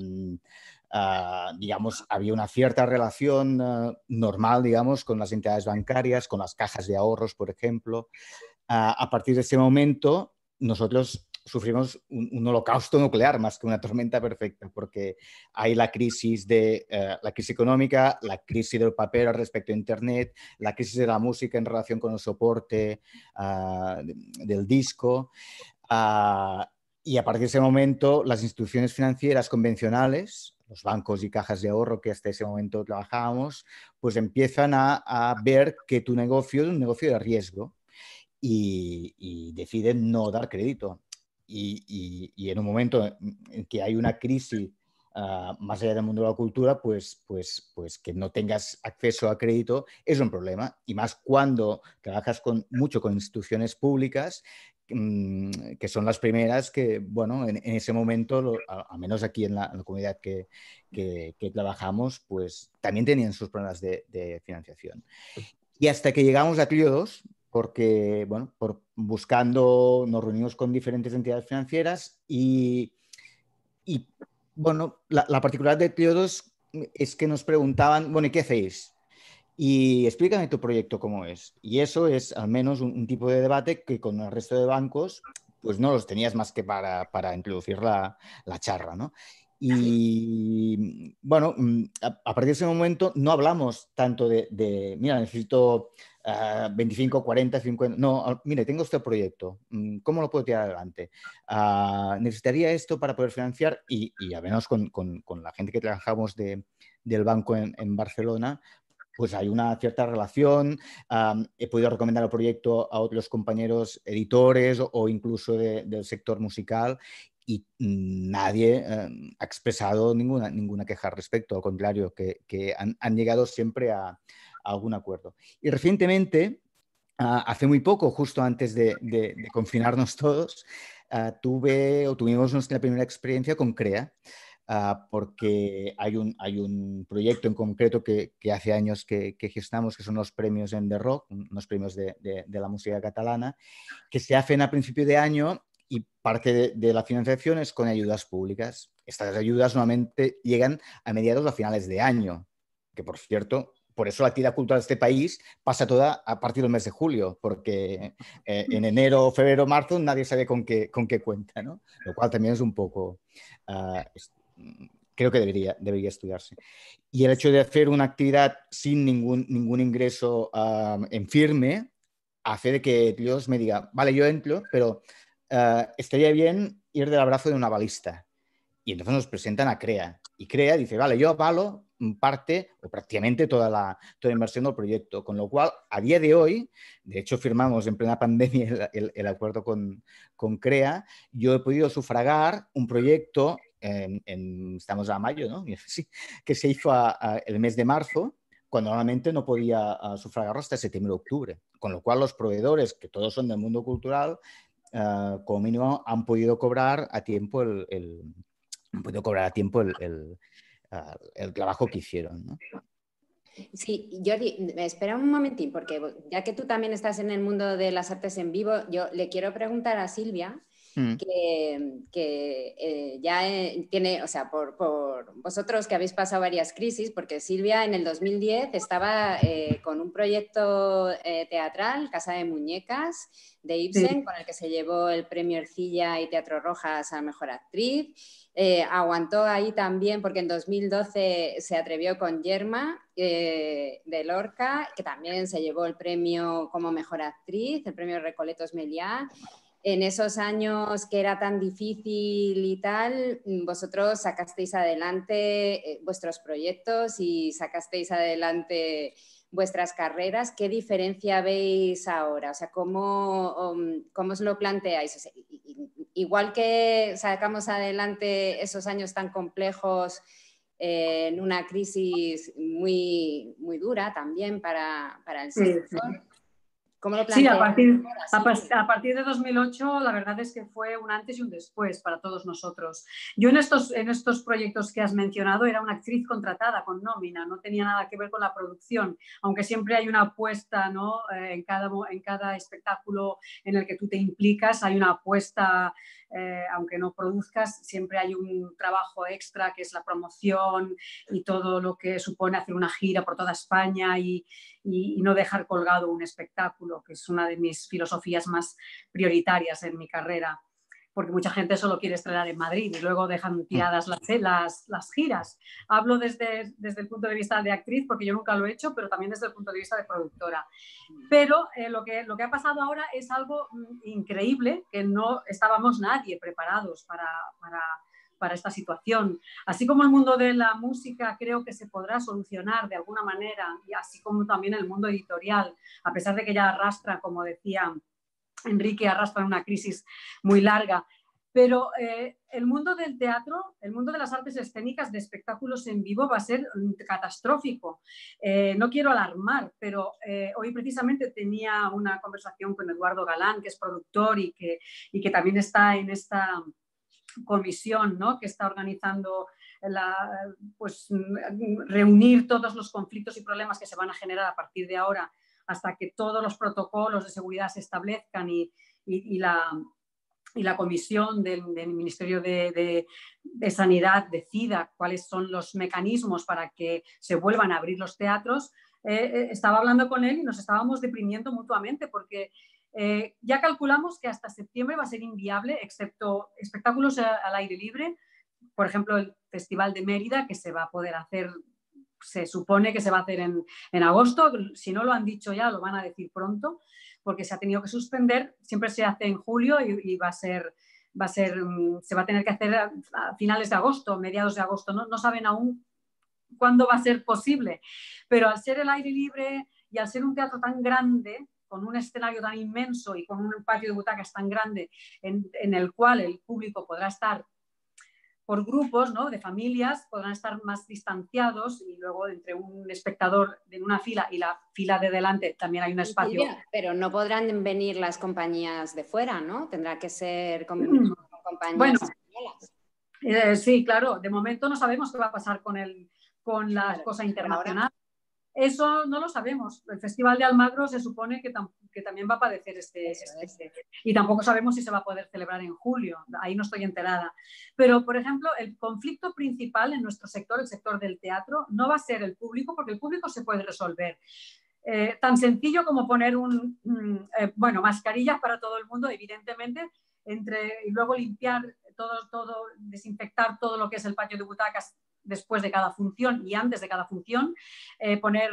digamos, había una cierta relación normal, digamos, con las entidades bancarias, con las cajas de ahorros, por ejemplo. A partir de ese momento, nosotros sufrimos un holocausto nuclear más que una tormenta perfecta, porque hay la crisis la crisis económica, la crisis del papel respecto a Internet, la crisis de la música en relación con el soporte del disco. Y a partir de ese momento, las instituciones financieras convencionales, los bancos y cajas de ahorro que hasta ese momento trabajábamos, pues empiezan a ver que tu negocio es un negocio de riesgo y deciden no dar crédito. Y en un momento en que hay una crisis más allá del mundo de la cultura, pues que no tengas acceso a crédito es un problema. Y más cuando trabajas mucho con instituciones públicas, que son las primeras que, bueno, en ese momento, al menos aquí en la comunidad que trabajamos, pues también tenían sus problemas de financiación. Y hasta que llegamos a Clio2, porque, bueno, buscando, nos reunimos con diferentes entidades financieras y bueno, la particularidad de Clio2 es que nos preguntaban, bueno, ¿y qué hacéis? Y explícame tu proyecto cómo es. Y eso es al menos un tipo de debate que con el resto de bancos pues no los tenías más que para introducir la charla, ¿no? Y bueno, a partir de ese momento no hablamos tanto de mira, necesito 25, 40, 50... No, mire, tengo este proyecto, ¿cómo lo puedo tirar adelante? Necesitaría esto para poder financiar y al menos con la gente que trabajamos del banco en Barcelona, pues hay una cierta relación. He podido recomendar el proyecto a otros compañeros editores o incluso del sector musical y nadie ha expresado ninguna queja al respecto. Al contrario, que han llegado siempre a algún acuerdo. Y recientemente, hace muy poco, justo antes de confinarnos todos, tuvimos nuestra primera experiencia con CREA. Porque hay un proyecto en concreto que hace años que gestionamos, que son los premios en The Rock, unos premios de la música catalana, que se hacen a principio de año y parte de la financiación es con ayudas públicas. Estas ayudas normalmente llegan a mediados o finales de año, que por cierto, por eso la actividad cultural de este país pasa toda a partir del mes de julio, porque en enero, febrero, marzo nadie sabe con qué cuenta, ¿no? Lo cual también es un poco... creo que debería estudiarse. Y el hecho de hacer una actividad sin ningún ingreso en firme hace de que Dios me diga, vale, yo entro, pero estaría bien ir del abrazo de una balista. Y entonces nos presentan a CREA. Y CREA dice, vale, yo avalo parte o prácticamente toda la inversión del proyecto. Con lo cual, a día de hoy, de hecho firmamos en plena pandemia el acuerdo con CREA, yo he podido sufragar un proyecto, estamos a mayo, ¿no? Sí, que se hizo el mes de marzo, cuando normalmente no podía sufragarlo hasta septiembre-octubre. Con lo cual, los proveedores, que todos son del mundo cultural, como mínimo han podido cobrar a tiempo el trabajo que hicieron, ¿no? Sí, Jordi, espera un momentín, porque ya que tú también estás en el mundo de las artes en vivo, yo le quiero preguntar a Silvia que ya tiene, o sea, por vosotros que habéis pasado varias crisis, porque Silvia en el 2010 estaba con un proyecto teatral, Casa de Muñecas, de Ibsen, sí, con el que se llevó el premio Ercilla y Teatro Rojas a Mejor Actriz. Aguantó ahí también porque en 2012 se atrevió con Yerma de Lorca, que también se llevó el premio como Mejor Actriz, el premio Recoletos Meliá. En esos años que era tan difícil y tal, vosotros sacasteis adelante vuestros proyectos y sacasteis adelante vuestras carreras. ¿Qué diferencia veis ahora? O sea, ¿cómo os lo planteáis? O sea, igual que sacamos adelante esos años tan complejos en una crisis muy, muy dura también para el sector. Sí. ¿Cómo lo planteas? Sí, a partir de 2008 la verdad es que fue un antes y un después para todos nosotros. Yo en estos proyectos que has mencionado era una actriz contratada con nómina, no tenía nada que ver con la producción, aunque siempre hay una apuesta, ¿no? En cada espectáculo en el que tú te implicas hay una apuesta, aunque no produzcas, siempre hay un trabajo extra que es la promoción y todo lo que supone hacer una gira por toda España y no dejar colgado un espectáculo, que es una de mis filosofías más prioritarias en mi carrera, porque mucha gente solo quiere estrenar en Madrid y luego dejan tiradas las giras. Hablo desde el punto de vista de actriz, porque yo nunca lo he hecho, pero también desde el punto de vista de productora. Pero lo que ha pasado ahora es algo increíble, que no estábamos nadie preparados para esta situación. Así como el mundo de la música creo que se podrá solucionar de alguna manera, y así como también el mundo editorial, a pesar de que ya arrastra, como decía Enrique, arrastra una crisis muy larga. Pero el mundo del teatro, el mundo de las artes escénicas, de espectáculos en vivo, va a ser catastrófico. No quiero alarmar, pero hoy precisamente tenía una conversación con Eduardo Galán, que es productor y que también está en esta comisión, ¿no? Que está organizando reunir todos los conflictos y problemas que se van a generar a partir de ahora hasta que todos los protocolos de seguridad se establezcan y la comisión del Ministerio de Sanidad decida cuáles son los mecanismos para que se vuelvan a abrir los teatros. Estaba hablando con él y nos estábamos deprimiendo mutuamente porque ya calculamos que hasta septiembre va a ser inviable, excepto espectáculos al aire libre, por ejemplo el Festival de Mérida, que se va a poder hacer, se supone que se va a hacer en agosto, si no lo han dicho ya lo van a decir pronto, porque se ha tenido que suspender, siempre se hace en julio y se va a tener que hacer a finales de agosto, mediados de agosto, no saben aún cuándo va a ser posible, pero al ser el aire libre y al ser un teatro tan grande, con un escenario tan inmenso y con un patio de butacas tan grande en el cual el público podrá estar por grupos, ¿no? De familias, podrán estar más distanciados y luego entre un espectador en una fila y la fila de delante también hay un espacio. Pero no podrán venir las compañías de fuera, ¿no? Tendrá que ser con compañías españolas. Sí, claro. De momento no sabemos qué va a pasar con la cosa internacional. Eso no lo sabemos. El Festival de Almagro se supone que también va a padecer y tampoco sabemos si se va a poder celebrar en julio. Ahí no estoy enterada. Pero, por ejemplo, el conflicto principal en nuestro sector, el sector del teatro, no va a ser el público, porque el público se puede resolver. Tan sencillo como poner mascarillas para todo el mundo, evidentemente, y luego limpiar todo, desinfectar todo lo que es el patio de butacas después de cada función y antes de cada función, poner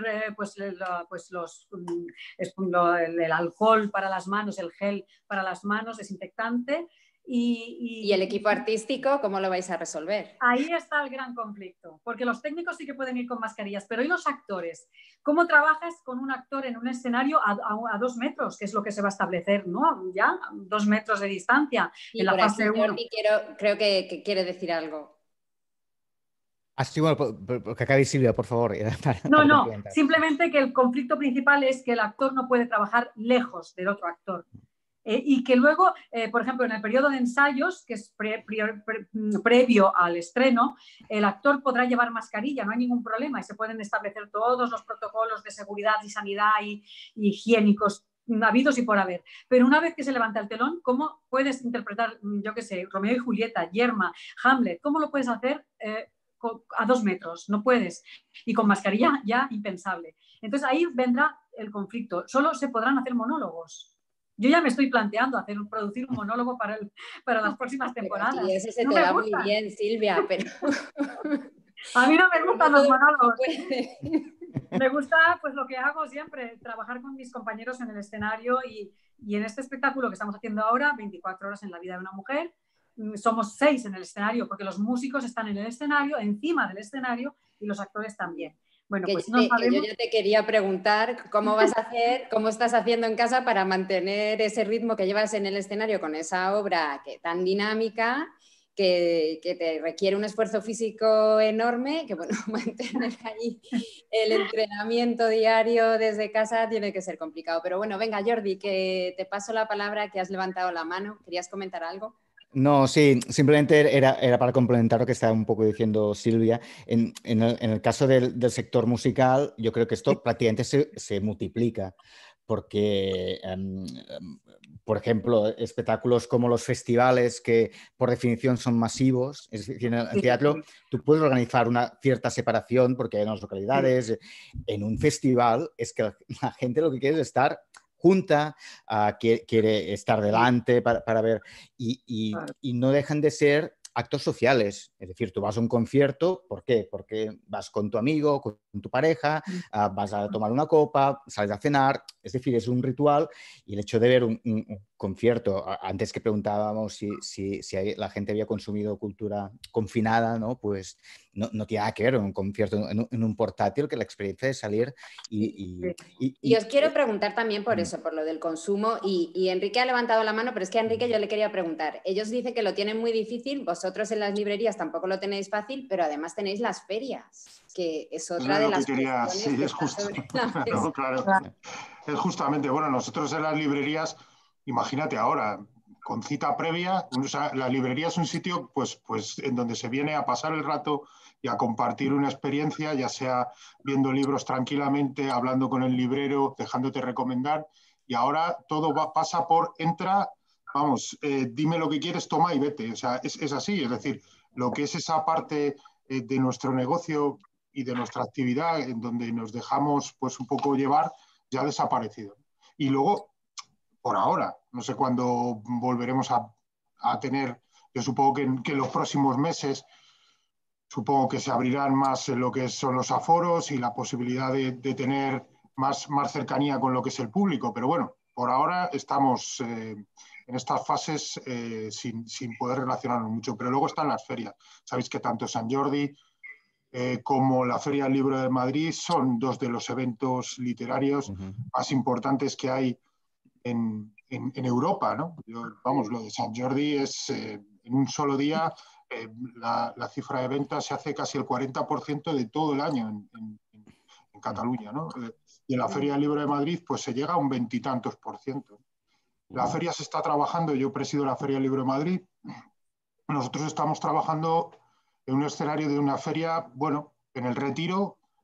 el alcohol para las manos, el gel para las manos, desinfectante. ¿Y el equipo artístico cómo lo vais a resolver? Ahí está el gran conflicto, porque los técnicos sí que pueden ir con mascarillas, pero ¿y los actores? ¿Cómo trabajas con un actor en un escenario a 2 metros, que es lo que se va a establecer, ¿no? Ya, 2 metros de distancia. Y en la fase 1. Creo que quiere decir algo. Sí, bueno, que acabe Silvia, por favor. No, simplemente que el conflicto principal es que el actor no puede trabajar lejos del otro actor. Y que luego, por ejemplo, en el periodo de ensayos, que es previo al estreno, el actor podrá llevar mascarilla, no hay ningún problema, y se pueden establecer todos los protocolos de seguridad y sanidad y higiénicos habidos y por haber. Pero una vez que se levanta el telón, ¿cómo puedes interpretar, yo qué sé, Romeo y Julieta, Yerma, Hamlet? ¿Cómo lo puedes hacer a 2 metros? No puedes. Y con mascarilla ya impensable. Entonces ahí vendrá el conflicto. Solo se podrán hacer monólogos. Yo ya me estoy planteando producir un monólogo para las próximas temporadas. Y eso se te da muy bien, Silvia, pero... A mí no me gustan los monólogos. Me gusta pues lo que hago siempre, trabajar con mis compañeros en el escenario y en este espectáculo que estamos haciendo ahora, 24 horas en la vida de una mujer, somos 6 en el escenario, porque los músicos están en el escenario, encima del escenario, y los actores también. Bueno, pues yo ya te quería preguntar cómo vas a hacer, cómo estás haciendo en casa para mantener ese ritmo que llevas en el escenario con esa obra tan dinámica que te requiere un esfuerzo físico enorme, que bueno, mantener ahí el entrenamiento diario desde casa tiene que ser complicado. Pero bueno, venga Jordi, que te paso la palabra, que has levantado la mano. ¿Querías comentar algo? No, sí, simplemente era para complementar lo que estaba un poco diciendo Silvia. En el caso del sector musical, yo creo que esto prácticamente se multiplica, porque, por ejemplo, espectáculos como los festivales, que por definición son masivos, es decir, en el teatro tú puedes organizar una cierta separación, porque hay unas localidades. En un festival es que la gente lo que quiere es estar junta, quiere estar delante para ver, y no dejan de ser actos sociales. Es decir, tú vas a un concierto, ¿por qué? Porque vas con tu amigo, con tu pareja, vas a tomar una copa, sales a cenar, es decir, es un ritual, y el hecho de ver un concierto, antes que preguntábamos si la gente había consumido cultura confinada, ¿no? Pues no tiene nada que ver un concierto en un portátil, que la experiencia de salir y os quiero preguntar también por eso, por lo del consumo, y Enrique ha levantado la mano, pero es que a Enrique yo le quería preguntar. Ellos dicen que lo tienen muy difícil, vosotros en las librerías tampoco lo tenéis fácil, pero además tenéis las ferias, que es otra de las cuestiones sí, es justo. Claro. Es justamente, bueno, nosotros en las librerías, imagínate ahora, con cita previa, o sea, la librería es un sitio pues en donde se viene a pasar el rato y a compartir una experiencia, ya sea viendo libros tranquilamente, hablando con el librero, dejándote recomendar, y ahora todo pasa por entra, vamos, dime lo que quieres, toma y vete. O sea, es así, es decir, lo que es esa parte de nuestro negocio y de nuestra actividad en donde nos dejamos pues un poco llevar, ya ha desaparecido. Y luego, por ahora, no sé cuándo volveremos a tener, yo supongo que en los próximos meses, supongo que se abrirán más lo que son los aforos y la posibilidad de tener más cercanía con lo que es el público, pero bueno, por ahora estamos en estas fases sin poder relacionarnos mucho, pero luego están las ferias. Sabéis que tanto San Jordi como la Feria del Libro de Madrid son 2 de los eventos literarios más importantes que hay en Europa, ¿no? Vamos, lo de San Jordi es en un solo día la cifra de ventas se hace casi el 40% de todo el año en Cataluña, ¿no? Y en la Feria del Libro de Madrid pues se llega a un 20 y tantos %. La feria se está trabajando, yo presido la Feria del Libro de Madrid, nosotros estamos trabajando en un escenario de una feria, bueno, en el Retiro,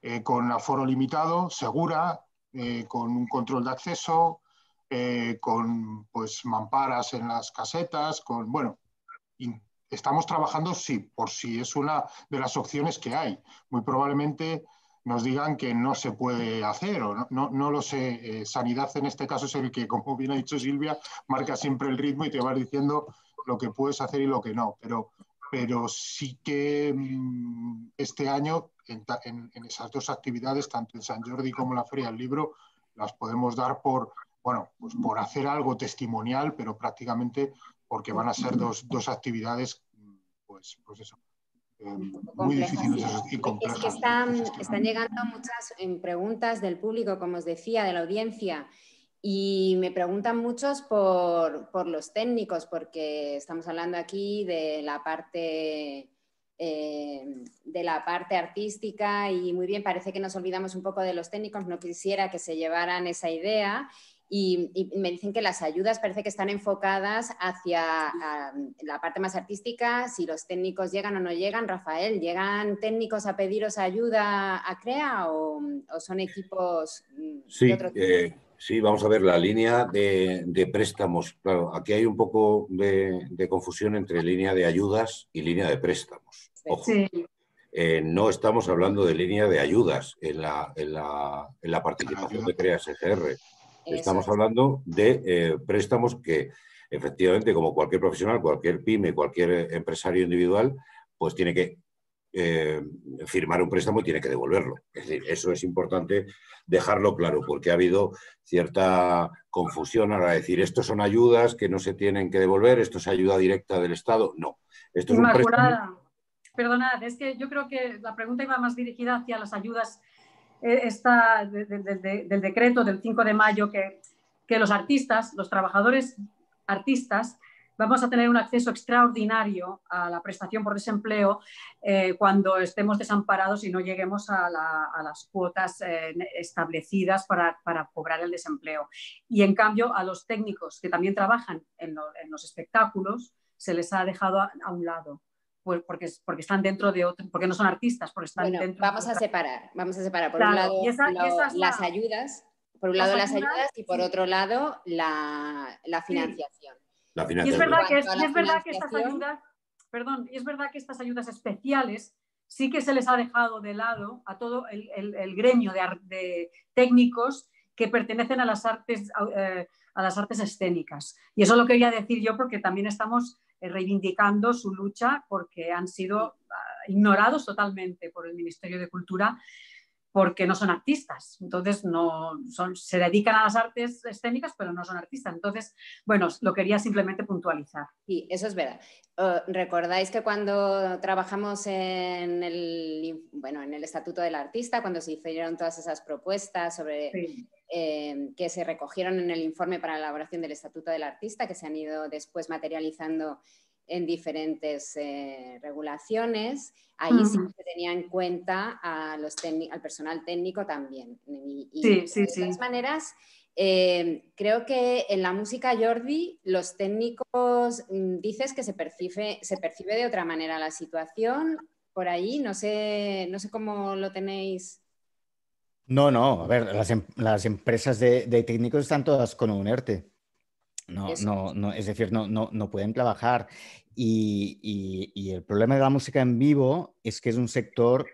con aforo limitado, segura, con un control de acceso, con pues, mamparas en las casetas, bueno, estamos trabajando, sí, por si es una de las opciones que hay. Muy probablemente nos digan que no se puede hacer, o no lo sé. Sanidad en este caso es el que, como bien ha dicho Silvia, marca siempre el ritmo y te va diciendo lo que puedes hacer y lo que no. Pero sí que este año, en esas dos actividades, tanto en Sant Jordi como la Feria del Libro, las podemos dar pues por hacer algo testimonial, pero prácticamente porque van a ser dos actividades, pues eso, muy difíciles y complejas. Es que están llegando muchas preguntas del público, como os decía, de la audiencia, y me preguntan muchos por los técnicos, porque estamos hablando aquí de la parte artística, y muy bien, parece que nos olvidamos un poco de los técnicos. No quisiera que se llevaran esa idea. Y me dicen que las ayudas parece que están enfocadas hacia la parte más artística, si los técnicos llegan o no llegan. Rafael, ¿llegan técnicos a pediros ayuda a CREA o son equipos de otro tipo? Sí, vamos a ver, la línea de préstamos. Claro, aquí hay un poco de confusión entre línea de ayudas y línea de préstamos. Ojo. Sí. No estamos hablando de línea de ayudas en la participación de CREA SGR. Estamos hablando de préstamos que, efectivamente, como cualquier profesional, cualquier pyme, cualquier empresario individual, pues tiene que firmar un préstamo y tiene que devolverlo. Es decir, eso es importante dejarlo claro, porque ha habido cierta confusión ahora de decir, estos son ayudas que no se tienen que devolver, esto es ayuda directa del Estado. No, esto es un préstamo. Perdonad, es que yo creo que la pregunta iba más dirigida hacia las ayudas esta del decreto del 5 de mayo, que los artistas, los trabajadores artistas, vamos a tener un acceso extraordinario a la prestación por desempleo cuando estemos desamparados y no lleguemos a las cuotas establecidas para cobrar el desempleo. Y en cambio a los técnicos que también trabajan en los espectáculos se les ha dejado a un lado. Pues porque están dentro de otro, porque no son artistas, porque están dentro. Vamos a separar. Por un lado las ayudas, y por otro lado la financiación. La financiación. Y es verdad que estas ayudas especiales sí que se les ha dejado de lado a todo el gremio de técnicos que pertenecen a las artes escénicas. Y eso lo quería decir yo porque también estamos reivindicando su lucha, porque han sido ignorados totalmente por el Ministerio de Cultura, porque no son artistas. Entonces se dedican a las artes escénicas, pero no son artistas. Entonces, bueno, lo quería simplemente puntualizar. Sí, eso es verdad. ¿Recordáis que cuando trabajamos en el Estatuto del Artista, cuando se hicieron todas esas propuestas sobre que se recogieron en el informe para la elaboración del Estatuto del Artista, que se han ido después materializando en diferentes regulaciones, ahí sí se tenía en cuenta al personal técnico también. De todas maneras, creo que en la música, Jordi, los técnicos, dices que se percibe de otra manera la situación por ahí. No sé cómo lo tenéis. No, a ver, las empresas de técnicos están todas con un ERTE. Es decir, no pueden trabajar. Y el problema de la música en vivo es que es un sector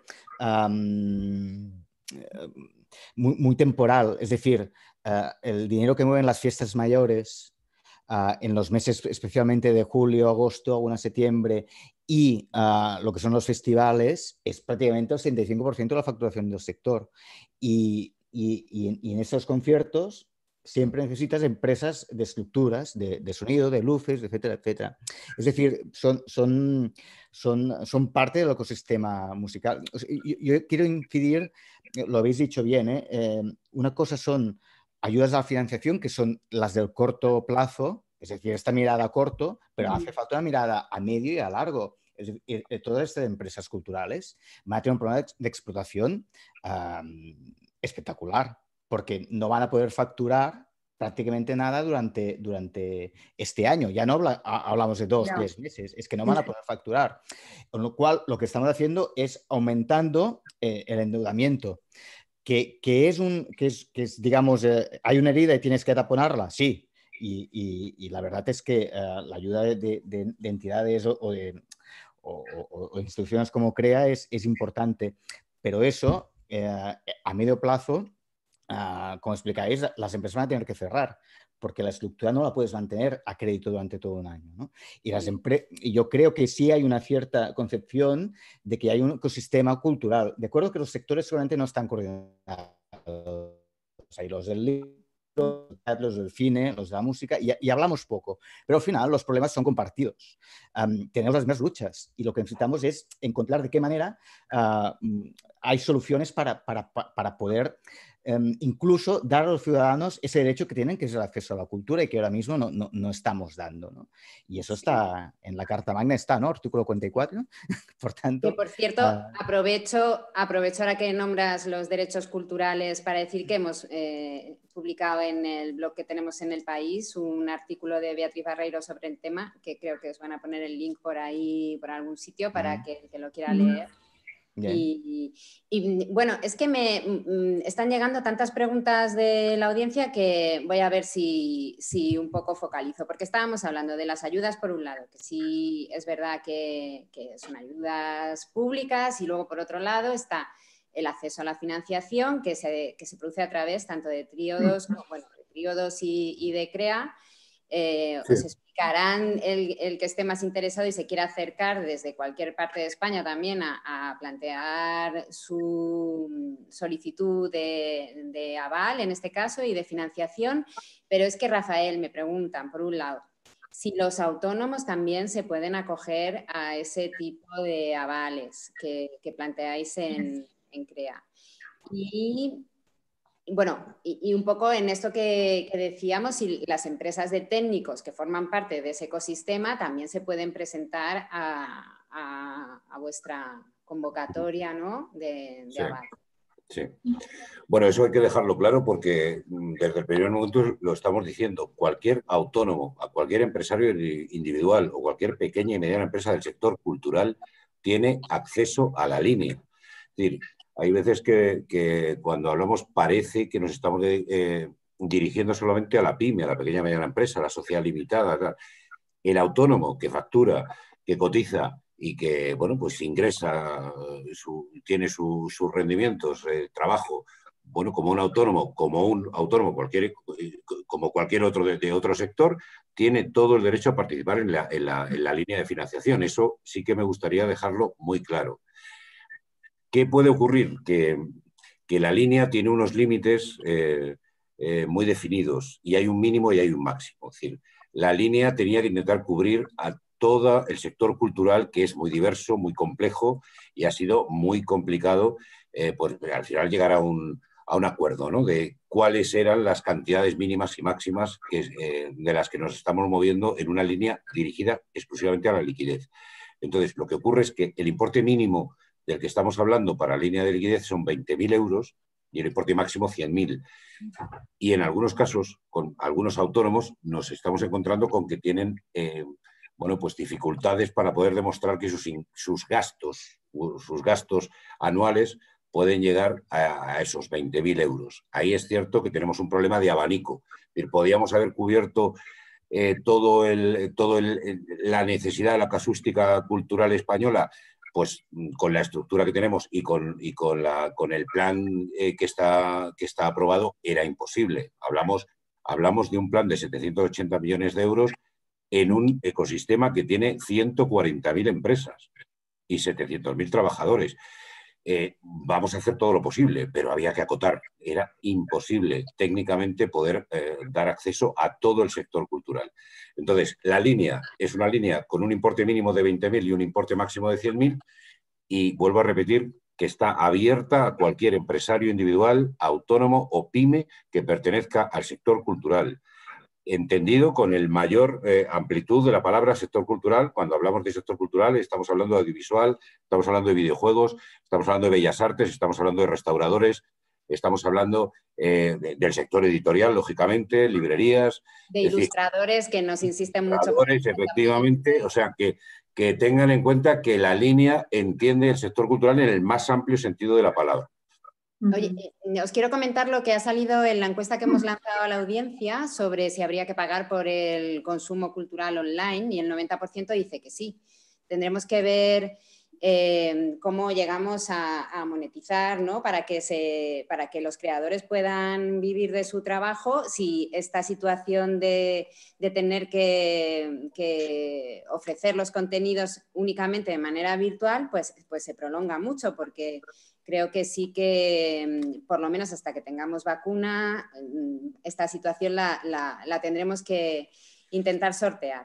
muy temporal. Es decir, el dinero que mueven las fiestas mayores en los meses especialmente de julio, agosto, alguna septiembre, y lo que son los festivales es prácticamente el 65% de la facturación del sector. Y en estos conciertos siempre necesitas empresas de estructuras, de sonido, de luces, etcétera, etcétera. Es decir, son parte del ecosistema musical. Yo quiero incidir, lo habéis dicho bien, una cosa son ayudas a la financiación, que son las del corto plazo, es decir, esta mirada a corto, pero hace falta una mirada a medio y a largo. Es decir, todas estas empresas culturales van a tener un problema de explotación espectacular, porque no van a poder facturar prácticamente nada durante este año. Ya no hablamos de 2 o 3 meses, es que no van a poder facturar. Con lo cual, lo que estamos haciendo es aumentando el endeudamiento, que es, digamos, hay una herida y tienes que taponarla, sí. Y la verdad es que la ayuda de entidades o instituciones como CREA es importante, pero eso, a medio plazo, como explicáis, las empresas van a tener que cerrar, porque la estructura no la puedes mantener a crédito durante todo un año, ¿no? Y yo creo que sí hay una cierta concepción de que hay un ecosistema cultural. De acuerdo que los sectores seguramente no están coordinados. Hay los del libro, los del cine, los de la música, y hablamos poco. Pero al final los problemas son compartidos. Tenemos las mismas luchas y lo que necesitamos es encontrar de qué manera hay soluciones para poder incluso dar a los ciudadanos ese derecho que tienen, que es el acceso a la cultura y que ahora mismo no estamos dando, ¿no? Y eso está en la Carta Magna, está, ¿no? Artículo 44. Por tanto... Que, por cierto, aprovecho ahora que nombras los derechos culturales para decir que hemos publicado en el blog que tenemos en El País un artículo de Beatriz Barreiro sobre el tema, que creo que os van a poner el link por ahí, por algún sitio, para que el que lo quiera leer. Y bueno, es que me están llegando tantas preguntas de la audiencia que voy a ver si un poco focalizo, porque estábamos hablando de las ayudas por un lado, que sí es verdad que son ayudas públicas, y luego por otro lado está el acceso a la financiación que se produce a través tanto de tríodos, y de CREA. Os explicarán el que esté más interesado y se quiera acercar desde cualquier parte de España también a plantear su solicitud de aval, en este caso, y de financiación. Pero es que, Rafael, me preguntan, por un lado, si los autónomos también se pueden acoger a ese tipo de avales que planteáis en CREA. Y bueno, y un poco en esto que decíamos, si las empresas de técnicos que forman parte de ese ecosistema también se pueden presentar a vuestra convocatoria, ¿no? de aval. Sí. Bueno, eso hay que dejarlo claro porque desde el primer momento lo estamos diciendo. Cualquier autónomo, a cualquier empresario individual o cualquier pequeña y mediana empresa del sector cultural tiene acceso a la línea. Es decir, hay veces que cuando hablamos parece que nos estamos dirigiendo solamente a la pyme, a la pequeña y mediana empresa, a la sociedad limitada. El autónomo que factura, que cotiza y que, bueno, pues ingresa, tiene sus rendimientos, trabajo, bueno, como un autónomo como cualquier otro de otro sector, tiene todo el derecho a participar en la línea de financiación. Eso sí que me gustaría dejarlo muy claro. ¿Qué puede ocurrir? Que la línea tiene unos límites muy definidos y hay un mínimo y hay un máximo. Es decir, la línea tenía que intentar cubrir a todo el sector cultural, que es muy diverso, muy complejo y ha sido muy complicado pues, al final llegar a un acuerdo, ¿no? De cuáles eran las cantidades mínimas y máximas de las que nos estamos moviendo en una línea dirigida exclusivamente a la liquidez. Entonces, lo que ocurre es que el importe mínimo del que estamos hablando para la línea de liquidez son 20.000 euros y el importe máximo 100.000. Y en algunos casos, con algunos autónomos, nos estamos encontrando con que tienen bueno, pues dificultades para poder demostrar que sus gastos anuales pueden llegar a esos 20.000 euros. Ahí es cierto que tenemos un problema de abanico. Es decir, podíamos haber cubierto la necesidad de la casuística cultural española, pues con la estructura que tenemos y con el plan que está aprobado era imposible. Hablamos de un plan de 780 millones de euros en un ecosistema que tiene 140.000 empresas y 700.000 trabajadores. Vamos a hacer todo lo posible, pero había que acotar. Era imposible técnicamente poder dar acceso a todo el sector cultural. Entonces, la línea es una línea con un importe mínimo de 20.000 y un importe máximo de 100.000 y vuelvo a repetir que está abierta a cualquier empresario individual, autónomo o pyme que pertenezca al sector cultural. Entendido con el mayor amplitud de la palabra sector cultural. Cuando hablamos de sector cultural estamos hablando de audiovisual, estamos hablando de videojuegos, estamos hablando de bellas artes, estamos hablando de restauradores, estamos hablando del sector editorial, lógicamente, librerías. De ilustradores que nos insisten mucho. Efectivamente, o sea, que tengan en cuenta que la línea entiende el sector cultural en el más amplio sentido de la palabra. Oye, os quiero comentar lo que ha salido en la encuesta que hemos lanzado a la audiencia sobre si habría que pagar por el consumo cultural online, y el 90% dice que sí. Tendremos que ver cómo llegamos a monetizar, ¿no? Para que los creadores puedan vivir de su trabajo, si esta situación de tener que ofrecer los contenidos únicamente de manera virtual, pues se prolonga mucho, porque creo que sí que, por lo menos hasta que tengamos vacuna, esta situación la tendremos que intentar sortear.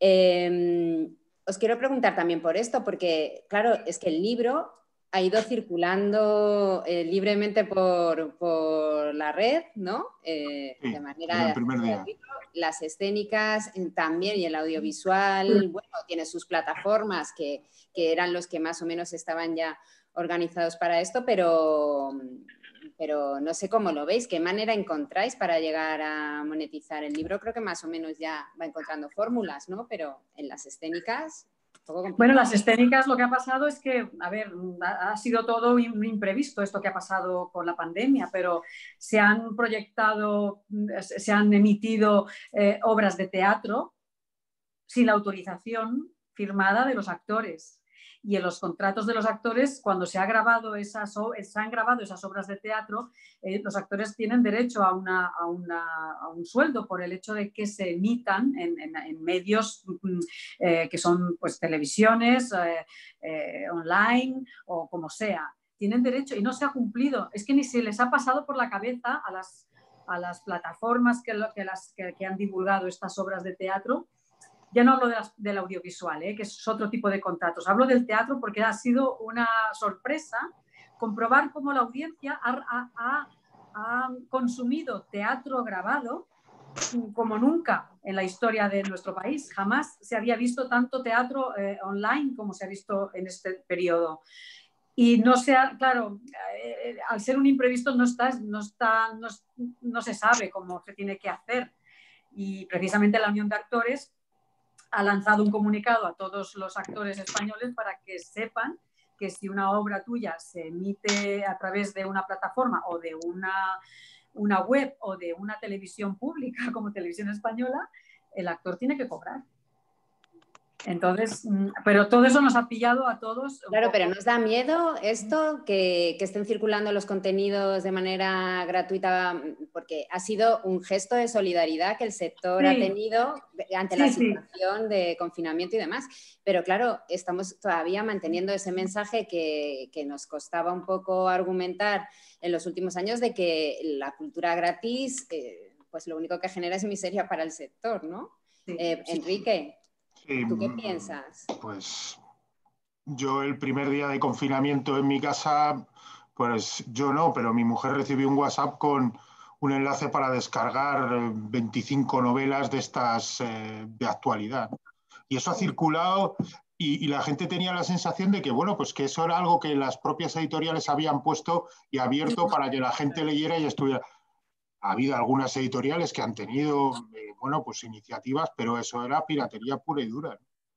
Os quiero preguntar también por esto, porque, claro, es que el libro ha ido circulando libremente por la red, ¿no? Sí, de manera desde el primer día. Las escénicas también, y el audiovisual, bueno, tiene sus plataformas que eran los que más o menos estaban ya organizados para esto, pero no sé cómo lo veis, qué manera encontráis para llegar a monetizar el libro. Creo que más o menos ya va encontrando fórmulas, ¿no? Pero en las escénicas, un poco complicado. Bueno, las escénicas, lo que ha pasado es que, a ver, ha sido todo imprevisto esto que ha pasado con la pandemia, pero se han proyectado, se han emitido obras de teatro sin la autorización firmada de los actores. Y en los contratos de los actores, cuando se han grabado esas obras de teatro, los actores tienen derecho a un sueldo por el hecho de que se emitan en medios que son, pues, televisiones, online o como sea. Tienen derecho y no se ha cumplido. Es que ni se les ha pasado por la cabeza a las plataformas que han divulgado estas obras de teatro. Ya no hablo del audiovisual, que es otro tipo de contratos. Hablo del teatro porque ha sido una sorpresa comprobar cómo la audiencia ha consumido teatro grabado como nunca en la historia de nuestro país. Jamás se había visto tanto teatro online como se ha visto en este periodo. Y no sea, claro, al ser un imprevisto no se sabe cómo se tiene que hacer. Y precisamente la Unión de Actores ha lanzado un comunicado a todos los actores españoles para que sepan que si una obra tuya se emite a través de una plataforma o de una web o de una televisión pública como Televisión Española, el actor tiene que cobrar. Entonces, pero todo eso nos ha pillado a todos. Claro, pero ¿nos da miedo esto, que estén circulando los contenidos de manera gratuita? Porque ha sido un gesto de solidaridad que el sector ha tenido ante la situación de confinamiento y demás. Pero claro, estamos todavía manteniendo ese mensaje que nos costaba un poco argumentar en los últimos años, de que la cultura gratis, pues lo único que genera es miseria para el sector, ¿no? Enrique, ¿tú qué piensas? Pues yo el primer día de confinamiento en mi casa, pues yo no, pero mi mujer recibió un WhatsApp con un enlace para descargar 25 novelas de estas de actualidad. Y eso ha circulado y la gente tenía la sensación de que, bueno, pues que eso era algo que las propias editoriales habían puesto y abierto para que la gente leyera y estuviera. Ha habido algunas editoriales que han tenido, bueno, pues iniciativas, pero eso era piratería pura y dura.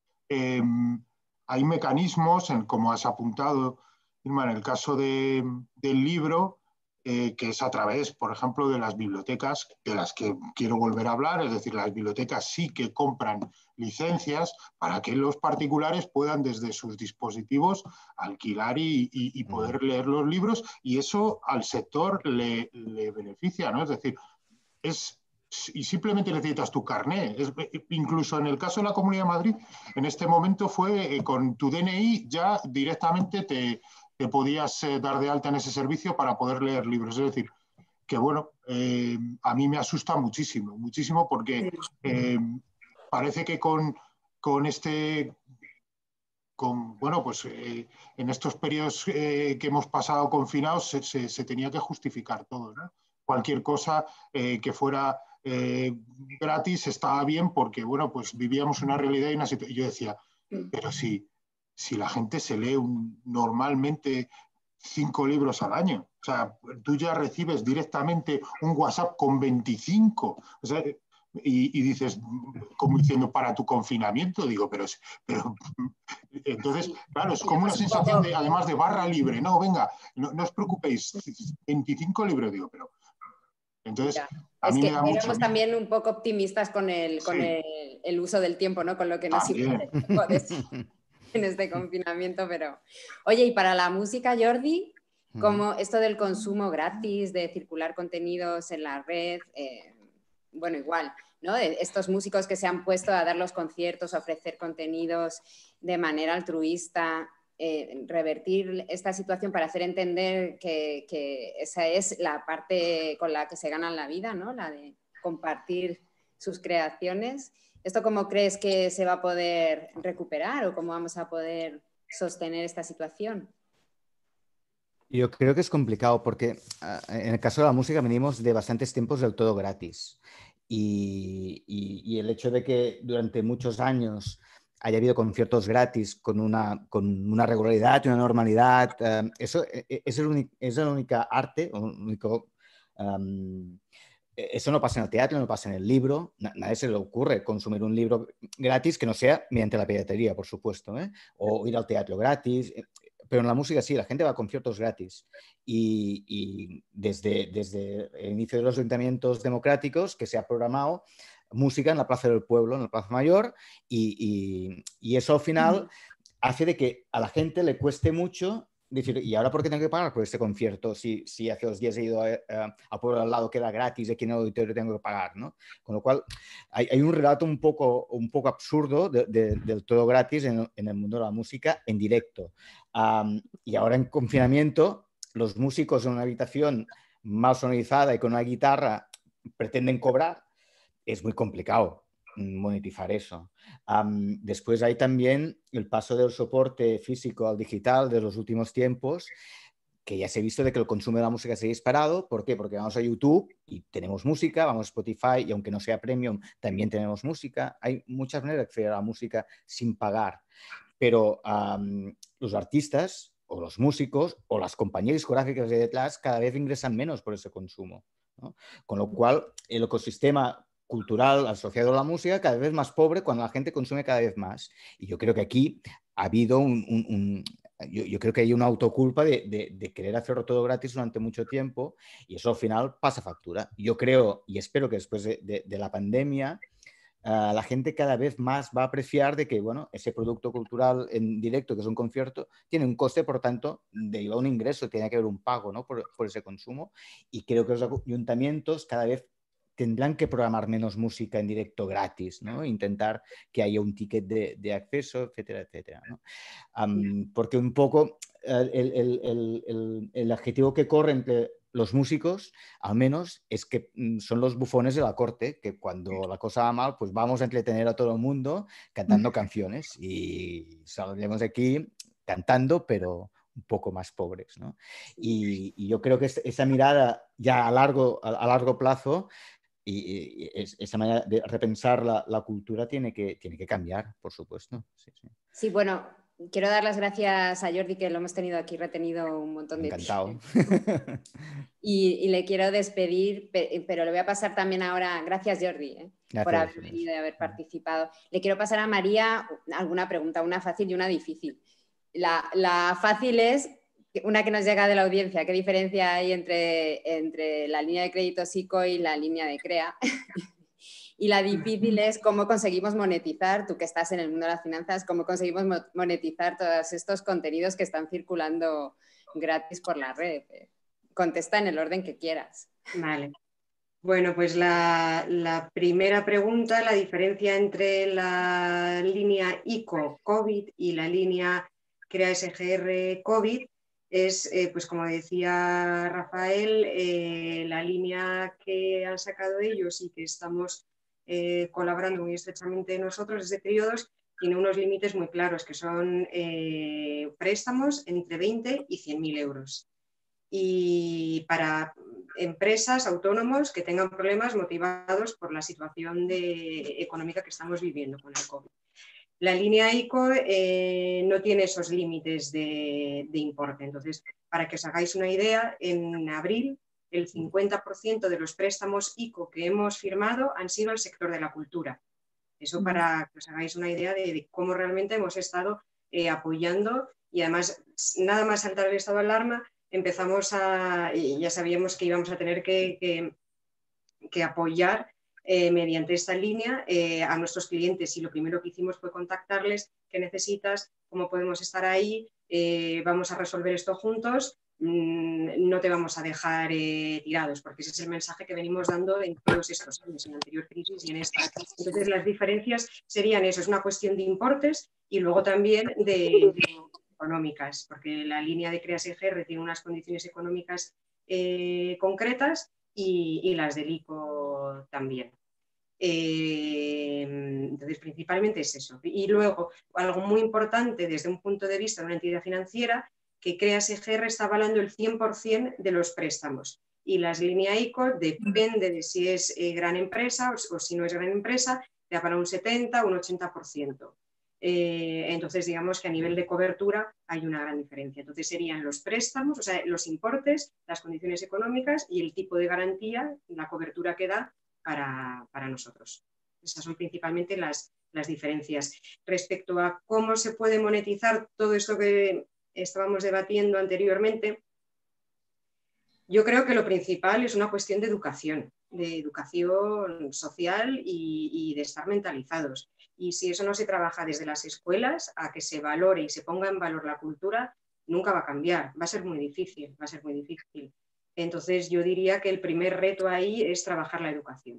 Hay mecanismos, como has apuntado, Irma, en el caso del libro, que es a través, por ejemplo, de las bibliotecas, de las que quiero volver a hablar, es decir, las bibliotecas sí que compran licencias para que los particulares puedan desde sus dispositivos alquilar y poder leer los libros, y eso al sector le beneficia, ¿no? Es decir, y simplemente necesitas tu carné. Incluso en el caso de la Comunidad de Madrid, en este momento fue con tu DNI ya directamente te podías dar de alta en ese servicio para poder leer libros. Es decir, que bueno, a mí me asusta muchísimo, muchísimo, porque parece que bueno, pues en estos periodos que hemos pasado confinados se tenía que justificar todo, ¿no? Cualquier cosa que fuera gratis estaba bien, porque bueno, pues vivíamos una realidad y una situación. Yo decía, pero si la gente se lee normalmente 5 libros al año, o sea, tú ya recibes directamente un WhatsApp con 25, o sea, y dices, como diciendo, para tu confinamiento, digo, pero entonces, claro, es como una sensación de, además de barra libre, no, venga, no os preocupéis, 25 libros, digo, pero... Entonces, a mí me da mucho miedo. También un poco optimistas con el uso del tiempo, ¿no? Con lo que nos iba en este confinamiento, pero... Oye, y para la música, Jordi, como esto del consumo gratis, de circular contenidos en la red, bueno, igual, ¿no? Estos músicos que se han puesto a dar los conciertos, a ofrecer contenidos de manera altruista, revertir esta situación para hacer entender que esa es la parte con la que se ganan la vida, ¿no? La de compartir sus creaciones. ¿Esto cómo crees que se va a poder recuperar o cómo vamos a poder sostener esta situación? Yo creo que es complicado porque en el caso de la música venimos de bastantes tiempos del todo gratis y el hecho de que durante muchos años haya habido conciertos gratis con una regularidad y una normalidad, eso es la única arte, eso no pasa en el teatro, no pasa en el libro, nadie se le ocurre consumir un libro gratis que no sea mediante la piratería, por supuesto, o ir al teatro gratis. Pero en la música sí, la gente va a conciertos gratis y desde el inicio de los ayuntamientos democráticos que se ha programado música en la Plaza del Pueblo, en la Plaza Mayor y eso al final hace de que a la gente le cueste mucho decir, ¿y ahora por qué tengo que pagar por este concierto si hace 2 días he ido al pueblo al lado que era gratis y aquí en el auditorio tengo que pagar, ¿no? Con lo cual hay un relato un poco absurdo del todo gratis en el mundo de la música en directo. Y ahora en confinamiento, los músicos en una habitación mal sonorizada y con una guitarra pretenden cobrar, es muy complicado monetizar eso. Después hay también el paso del soporte físico al digital de los últimos tiempos, que ya se ha visto de que el consumo de la música se ha disparado. ¿Por qué? Porque vamos a YouTube y tenemos música, vamos a Spotify y aunque no sea premium, también tenemos música. Hay muchas maneras de acceder a la música sin pagar. Pero los artistas o los músicos o las compañías discográficas de detrás cada vez ingresan menos por ese consumo, ¿no? Con lo cual el ecosistema cultural asociado a la música cada vez más pobre cuando la gente consume cada vez más. Y yo creo que aquí ha habido yo creo que hay una autoculpa de querer hacerlo todo gratis durante mucho tiempo y eso al final pasa factura. Yo creo y espero que después de la pandemia la gente cada vez más va a apreciar de que, bueno, ese producto cultural en directo, que es un concierto, tiene un coste, por tanto, deriva un ingreso, tiene que haber un pago, ¿no? por ese consumo. Y creo que los ayuntamientos cada vez tendrán que programar menos música en directo gratis, ¿no? Intentar que haya un ticket de acceso, etcétera, etcétera, ¿no? Porque un poco el adjetivo que corre entre los músicos, al menos, es que son los bufones de la corte, que cuando la cosa va mal, pues vamos a entretener a todo el mundo cantando canciones y saldremos de aquí cantando, pero un poco más pobres, ¿no? Y yo creo que esa mirada ya a largo plazo y esa manera de repensar la cultura tiene que cambiar, por supuesto. Sí, bueno, quiero dar las gracias a Jordi, que lo hemos tenido aquí retenido un montón de tiempo. Encantado. Y le quiero despedir, pero le voy a pasar también ahora, gracias Jordi, por haber venido y haber participado. Le quiero pasar a María alguna pregunta, una fácil y una difícil. La fácil es una que nos llega de la audiencia. ¿Qué diferencia hay entre la línea de crédito SICO y la línea de CREA? Y la difícil es cómo conseguimos monetizar, tú que estás en el mundo de las finanzas, cómo conseguimos monetizar todos estos contenidos que están circulando gratis por la red. Contesta en el orden que quieras. Vale. Bueno, pues la primera pregunta, la diferencia entre la línea ICO COVID y la línea CREA SGR COVID es, pues como decía Rafael, la línea que han sacado ellos y que estamos colaborando muy estrechamente nosotros desde periodos, tiene unos límites muy claros, que son préstamos entre 20 y 100.000 euros. Y para empresas, autónomos que tengan problemas motivados por la situación económica que estamos viviendo con el COVID. La línea ICO no tiene esos límites de importe. Entonces, para que os hagáis una idea, en abril el 50% de los préstamos ICO que hemos firmado han sido al sector de la cultura. Eso para que os hagáis una idea de cómo realmente hemos estado apoyando, y además, nada más saltar el estado de alarma, empezamos ya sabíamos que íbamos a tener que apoyar mediante esta línea a nuestros clientes, y lo primero que hicimos fue contactarles: ¿qué necesitas? ¿Cómo podemos estar ahí? Vamos a resolver esto juntos, no te vamos a dejar tirados, porque ese es el mensaje que venimos dando en todos estos años, en la anterior crisis y en esta. Entonces las diferencias serían eso: es una cuestión de importes y luego también de económicas, porque la línea de Creas EGR tiene unas condiciones económicas concretas y las del ICO también. Entonces, principalmente es eso. Y luego, algo muy importante desde un punto de vista de una entidad financiera, que Creas EGR está avalando el 100% de los préstamos. Y las líneas ICO, depende de si es gran empresa o si no es gran empresa, te avalan un 70 o un 80%. Entonces, digamos que a nivel de cobertura hay una gran diferencia. Entonces, serían los préstamos, o sea, los importes, las condiciones económicas y el tipo de garantía, la cobertura que da para nosotros. Esas son principalmente las diferencias. Respecto a cómo se puede monetizar todo esto que estábamos debatiendo anteriormente, yo creo que lo principal es una cuestión de educación social y de estar mentalizados. Y si eso no se trabaja desde las escuelas, a que se valore y se ponga en valor la cultura, nunca va a cambiar. Va a ser muy difícil, va a ser muy difícil. Entonces yo diría que el primer reto ahí es trabajar la educación.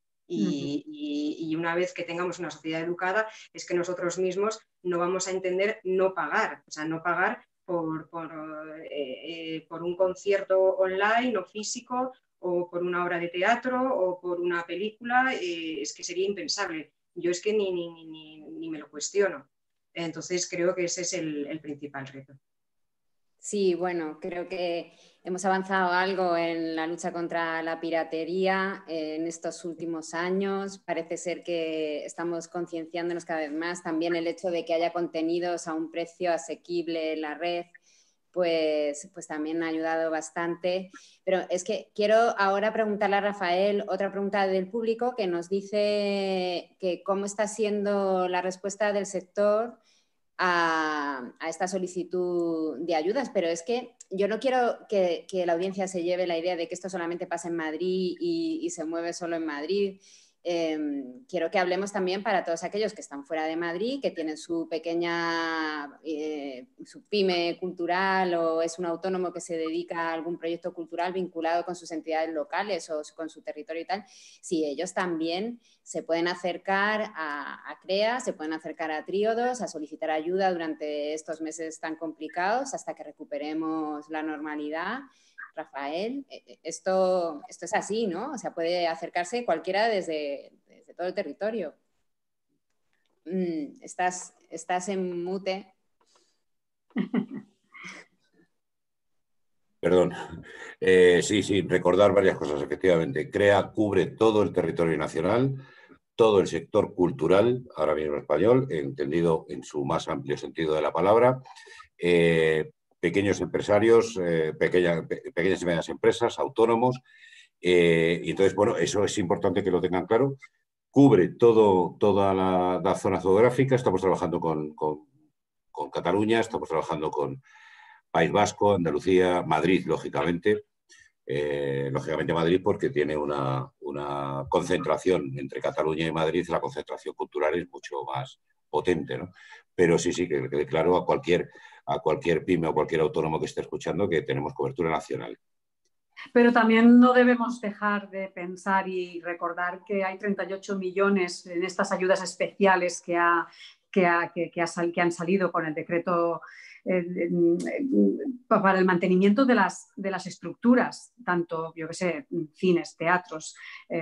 Y una vez que tengamos una sociedad educada, es que nosotros mismos no vamos a entender no pagar, o sea, no pagar por un concierto online o físico, o por una obra de teatro o por una película, es que sería impensable. Yo es que ni me lo cuestiono. Entonces creo que ese es el principal reto. Sí, bueno, creo que hemos avanzado algo en la lucha contra la piratería en estos últimos años. Parece ser que estamos concienciándonos cada vez más. También el hecho de que haya contenidos a un precio asequible en la red, pues también ha ayudado bastante. Pero es que quiero ahora preguntarle a Rafael otra pregunta del público, que nos dice que cómo está siendo la respuesta del sector a esta solicitud de ayudas, pero es que yo no quiero que la audiencia se lleve la idea de que esto solamente pasa en Madrid y se mueve solo en Madrid. Quiero que hablemos también para todos aquellos que están fuera de Madrid, que tienen su pequeña su pyme cultural, o es un autónomo que se dedica a algún proyecto cultural vinculado con sus entidades locales o con su territorio y tal. Si ellos también se pueden acercar a CREA, se pueden acercar a Tríodos, a solicitar ayuda durante estos meses tan complicados hasta que recuperemos la normalidad. Rafael, esto es así, ¿no? O sea, puede acercarse cualquiera desde todo el territorio. Estás en mute. Perdón. Sí, recordar varias cosas, efectivamente. CREA cubre todo el territorio nacional, todo el sector cultural, ahora mismo español, entendido en su más amplio sentido de la palabra, pequeños empresarios, pequeñas y medianas empresas, autónomos, y entonces, bueno, eso es importante que lo tengan claro. Cubre toda la zona geográfica. Estamos trabajando con Cataluña, estamos trabajando con País Vasco, Andalucía, Madrid, lógicamente. Lógicamente Madrid, porque tiene una concentración entre Cataluña y Madrid, la concentración cultural es mucho más potente, ¿no? Pero sí, que quede claro a cualquier pyme o cualquier autónomo que esté escuchando que tenemos cobertura nacional. Pero también no debemos dejar de pensar y recordar que hay 38 millones en estas ayudas especiales que han salido con el decreto para el mantenimiento de las estructuras, tanto, yo qué sé, cines, teatros,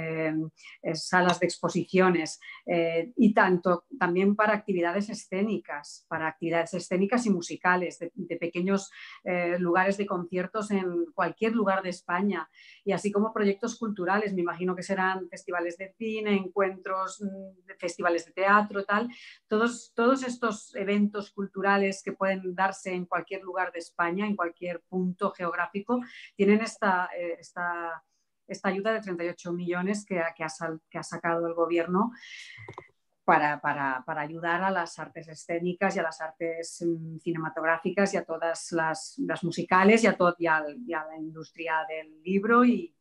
salas de exposiciones, y también para actividades escénicas y musicales, de pequeños lugares de conciertos en cualquier lugar de España, y así como proyectos culturales. Me imagino que serán festivales de cine, encuentros, festivales de teatro, tal. Todos estos eventos culturales que pueden darse en cualquier lugar de España, en cualquier punto geográfico, tienen esta ayuda de 38 millones que ha sacado el gobierno para ayudar a las artes escénicas y a las artes cinematográficas y a todas las musicales y a la industria del libro, y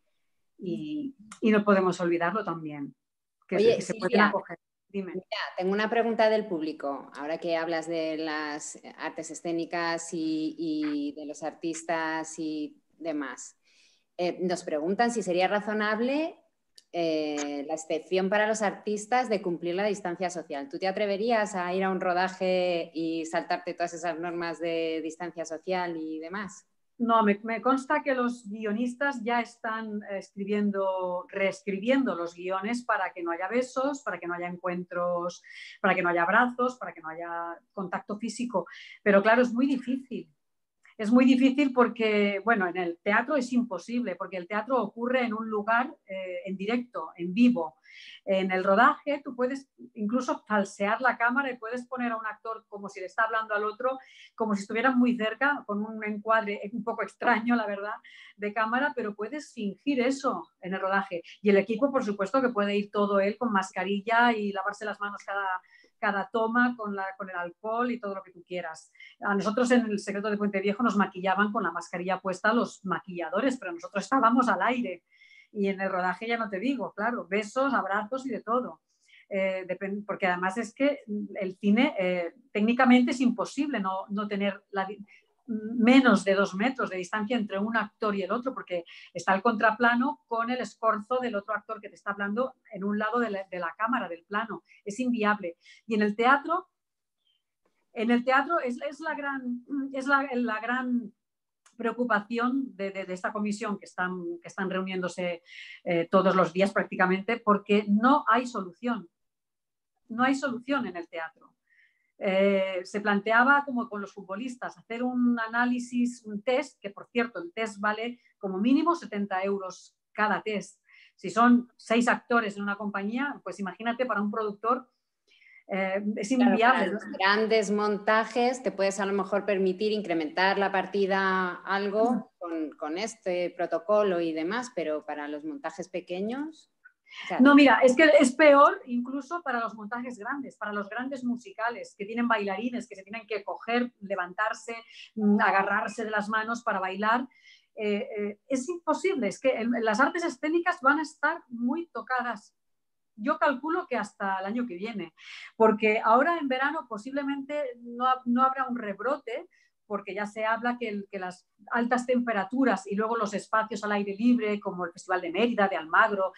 no podemos olvidarlo también, que se pueden acoger. Dime. Mira, tengo una pregunta del público, ahora que hablas de las artes escénicas y de los artistas y demás. Nos preguntan si sería razonable la excepción para los artistas de cumplir la distancia social. ¿Tú te atreverías a ir a un rodaje y saltarte todas esas normas de distancia social y demás? No, me consta que los guionistas ya están reescribiendo los guiones para que no haya besos, para que no haya encuentros, para que no haya abrazos, para que no haya contacto físico. Pero claro, es muy difícil. Es muy difícil porque, bueno, en el teatro es imposible, porque el teatro ocurre en un lugar en directo, en vivo. En el rodaje tú puedes incluso falsear la cámara y puedes poner a un actor como si le está hablando al otro, como si estuvieran muy cerca, con un encuadre un poco extraño, la verdad, de cámara, pero puedes fingir eso en el rodaje. Y el equipo, por supuesto, que puede ir todo él con mascarilla y lavarse las manos cada toma con el alcohol y todo lo que tú quieras. A nosotros en El secreto de Puente Viejo nos maquillaban con la mascarilla puesta los maquilladores, pero nosotros estábamos al aire. Y en el rodaje ya no te digo, claro, besos, abrazos y de todo. Porque además es que el cine técnicamente es imposible no tener menos de 2 metros de distancia entre un actor y el otro, porque está el contraplano con el escorzo del otro actor que te está hablando en un lado de la cámara, del plano. Es inviable. Y en el teatro es la gran preocupación de esta comisión que están reuniéndose todos los días prácticamente, porque no hay solución. No hay solución en el teatro. Se planteaba, como con los futbolistas, hacer un análisis, un test, que por cierto el test vale como mínimo 70 euros cada test. Si son 6 actores en una compañía, pues imagínate, para un productor es inviable. Claro, para los grandes montajes te puedes a lo mejor permitir incrementar la partida algo con este protocolo y demás, pero para los montajes pequeños... Claro. No, mira, es que es peor incluso para los montajes grandes, para los grandes musicales que tienen bailarines que se tienen que coger, levantarse, agarrarse de las manos para bailar. Es imposible, es que las artes escénicas van a estar muy tocadas. Yo calculo que hasta el año que viene, porque ahora en verano posiblemente no habrá un rebrote, porque ya se habla que las altas temperaturas y luego los espacios al aire libre, como el Festival de Mérida, de Almagro,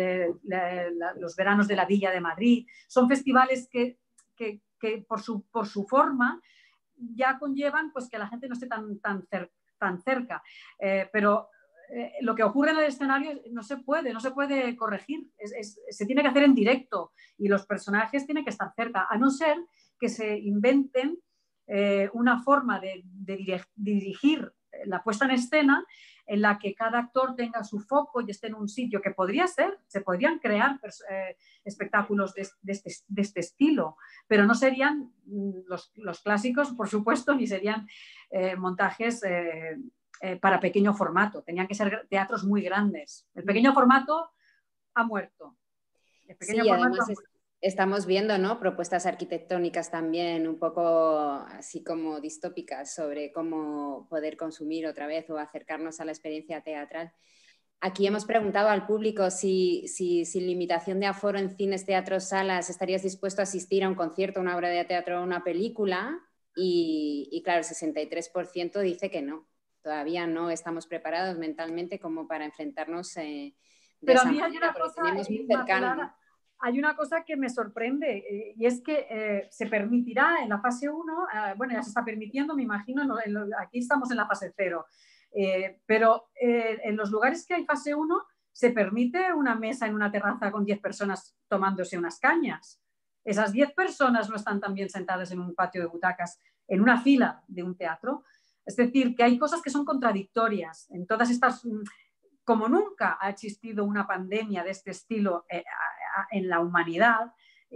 los veranos de la Villa de Madrid, son festivales que por su forma ya conllevan pues, que la gente no esté tan cerca. Pero lo que ocurre en el escenario no se puede corregir, se tiene que hacer en directo y los personajes tienen que estar cerca, a no ser que se inventen una forma de dirigir la puesta en escena en la que cada actor tenga su foco y esté en un sitio, que se podrían crear espectáculos de este estilo, pero no serían los clásicos, por supuesto, ni serían montajes para pequeño formato, tenían que ser teatros muy grandes. El pequeño formato ha muerto. Además estamos viendo, ¿no?, propuestas arquitectónicas también un poco así como distópicas sobre cómo poder consumir otra vez o acercarnos a la experiencia teatral. Aquí hemos preguntado al público si sin limitación de aforo en cines, teatros, salas, estarías dispuesto a asistir a un concierto, una obra de teatro o una película, y claro, el 63% dice que no. Todavía no estamos preparados mentalmente como para enfrentarnos de Pero esa a mí hay manera, una porque cosa, tenemos muy cercano. hay una cosa que me sorprende y es que se permitirá en la fase 1, bueno, ya se está permitiendo, me imagino, aquí estamos en la fase 0, pero en los lugares que hay fase 1 se permite una mesa en una terraza con 10 personas tomándose unas cañas. Esas 10 personas no están también sentadas en un patio de butacas, en una fila de un teatro. Es decir, que hay cosas que son contradictorias en todas estas... Como nunca ha existido una pandemia de este estilo en la humanidad,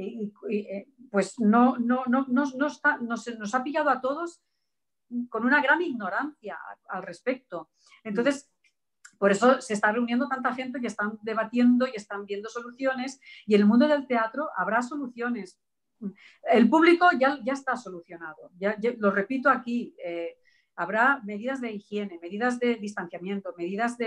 pues nos ha pillado a todos con una gran ignorancia al respecto. Entonces, por eso se está reuniendo tanta gente y están debatiendo y están viendo soluciones, y en el mundo del teatro habrá soluciones. El público ya está solucionado, ya lo repito aquí, habrá medidas de higiene, medidas de distanciamiento, medidas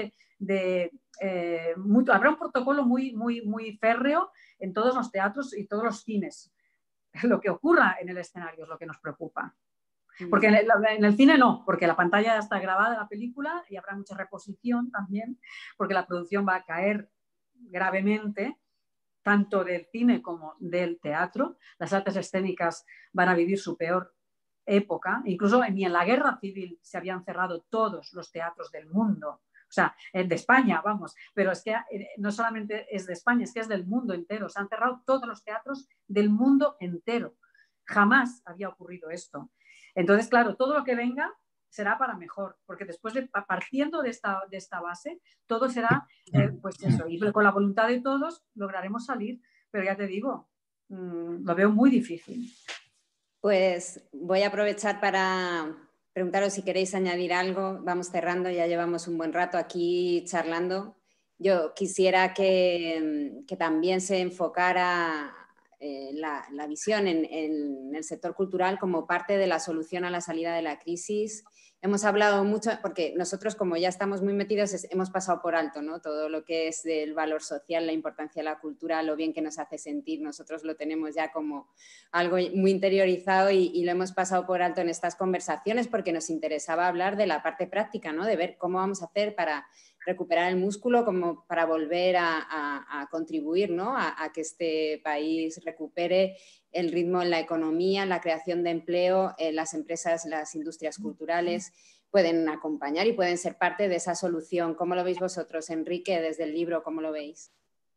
habrá un protocolo muy férreo en todos los teatros y todos los cines. Lo que ocurra en el escenario es lo que nos preocupa. Porque en el cine no, porque la pantalla ya está grabada, la película, y habrá mucha reposición también, porque la producción va a caer gravemente, tanto del cine como del teatro. Las artes escénicas van a vivir su peor época. Incluso ni en la guerra civil se habían cerrado todos los teatros del mundo. O sea, de España, vamos, pero es que no solamente es de España, es que es del mundo entero. Se han cerrado todos los teatros del mundo entero. Jamás había ocurrido esto. Entonces, claro, todo lo que venga será para mejor, porque después partiendo de esta base, todo será, pues eso, y con la voluntad de todos lograremos salir, pero ya te digo, lo veo muy difícil. Pues voy a aprovechar para preguntaros si queréis añadir algo. Vamos cerrando, ya llevamos un buen rato aquí charlando. Yo quisiera que también se enfocara la visión en el sector cultural como parte de la solución a la salida de la crisis. Hemos hablado mucho, porque nosotros como ya estamos muy metidos, hemos pasado por alto, ¿no? Todo lo que es del valor social, la importancia de la cultura, lo bien que nos hace sentir. Nosotros lo tenemos ya como algo muy interiorizado y lo hemos pasado por alto en estas conversaciones porque nos interesaba hablar de la parte práctica, ¿no? De ver cómo vamos a hacer para recuperar el músculo, como para volver a contribuir, ¿no? a que este país recupere el ritmo en la economía, en la creación de empleo, las empresas, las industrias culturales pueden acompañar y pueden ser parte de esa solución. ¿Cómo lo veis vosotros, Enrique, desde el libro? ¿Cómo lo veis?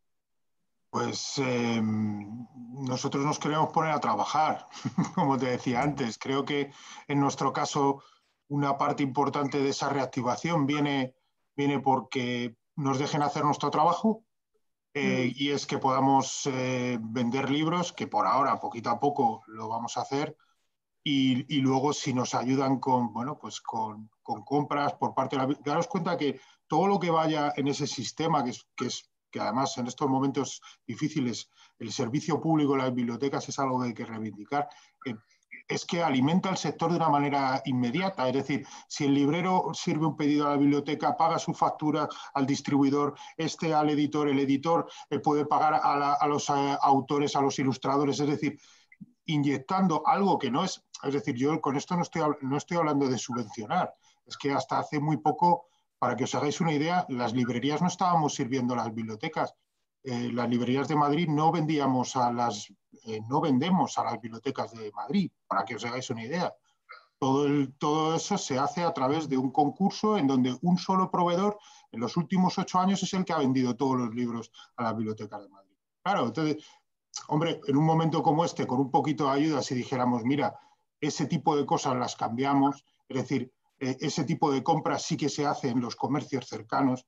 Pues nosotros nos queremos poner a trabajar, como te decía antes. Creo que en nuestro caso una parte importante de esa reactivación viene porque nos dejen hacer nuestro trabajo. Y es que podamos vender libros, que por ahora, poquito a poco, lo vamos a hacer, y luego si nos ayudan con compras por parte de la... Daros cuenta que todo lo que vaya en ese sistema, que además en estos momentos difíciles, el servicio público de las bibliotecas es algo que hay que reivindicar, es que alimenta el sector de una manera inmediata. Es decir, si el librero sirve un pedido a la biblioteca, paga su factura al distribuidor, al editor, el editor puede pagar a los autores, a los ilustradores, es decir, inyectando algo que no es... Es decir, yo con esto no estoy hablando de subvencionar, es que hasta hace muy poco, para que os hagáis una idea, las librerías no estábamos sirviendo a las bibliotecas. Las librerías de Madrid no vendemos a las bibliotecas de Madrid, para que os hagáis una idea. Todo eso se hace a través de un concurso en donde un solo proveedor en los últimos 8 años es el que ha vendido todos los libros a las bibliotecas de Madrid. Claro, entonces, hombre, en un momento como este, con un poquito de ayuda, si dijéramos, mira, ese tipo de cosas las cambiamos, es decir, ese tipo de compras sí que se hace en los comercios cercanos,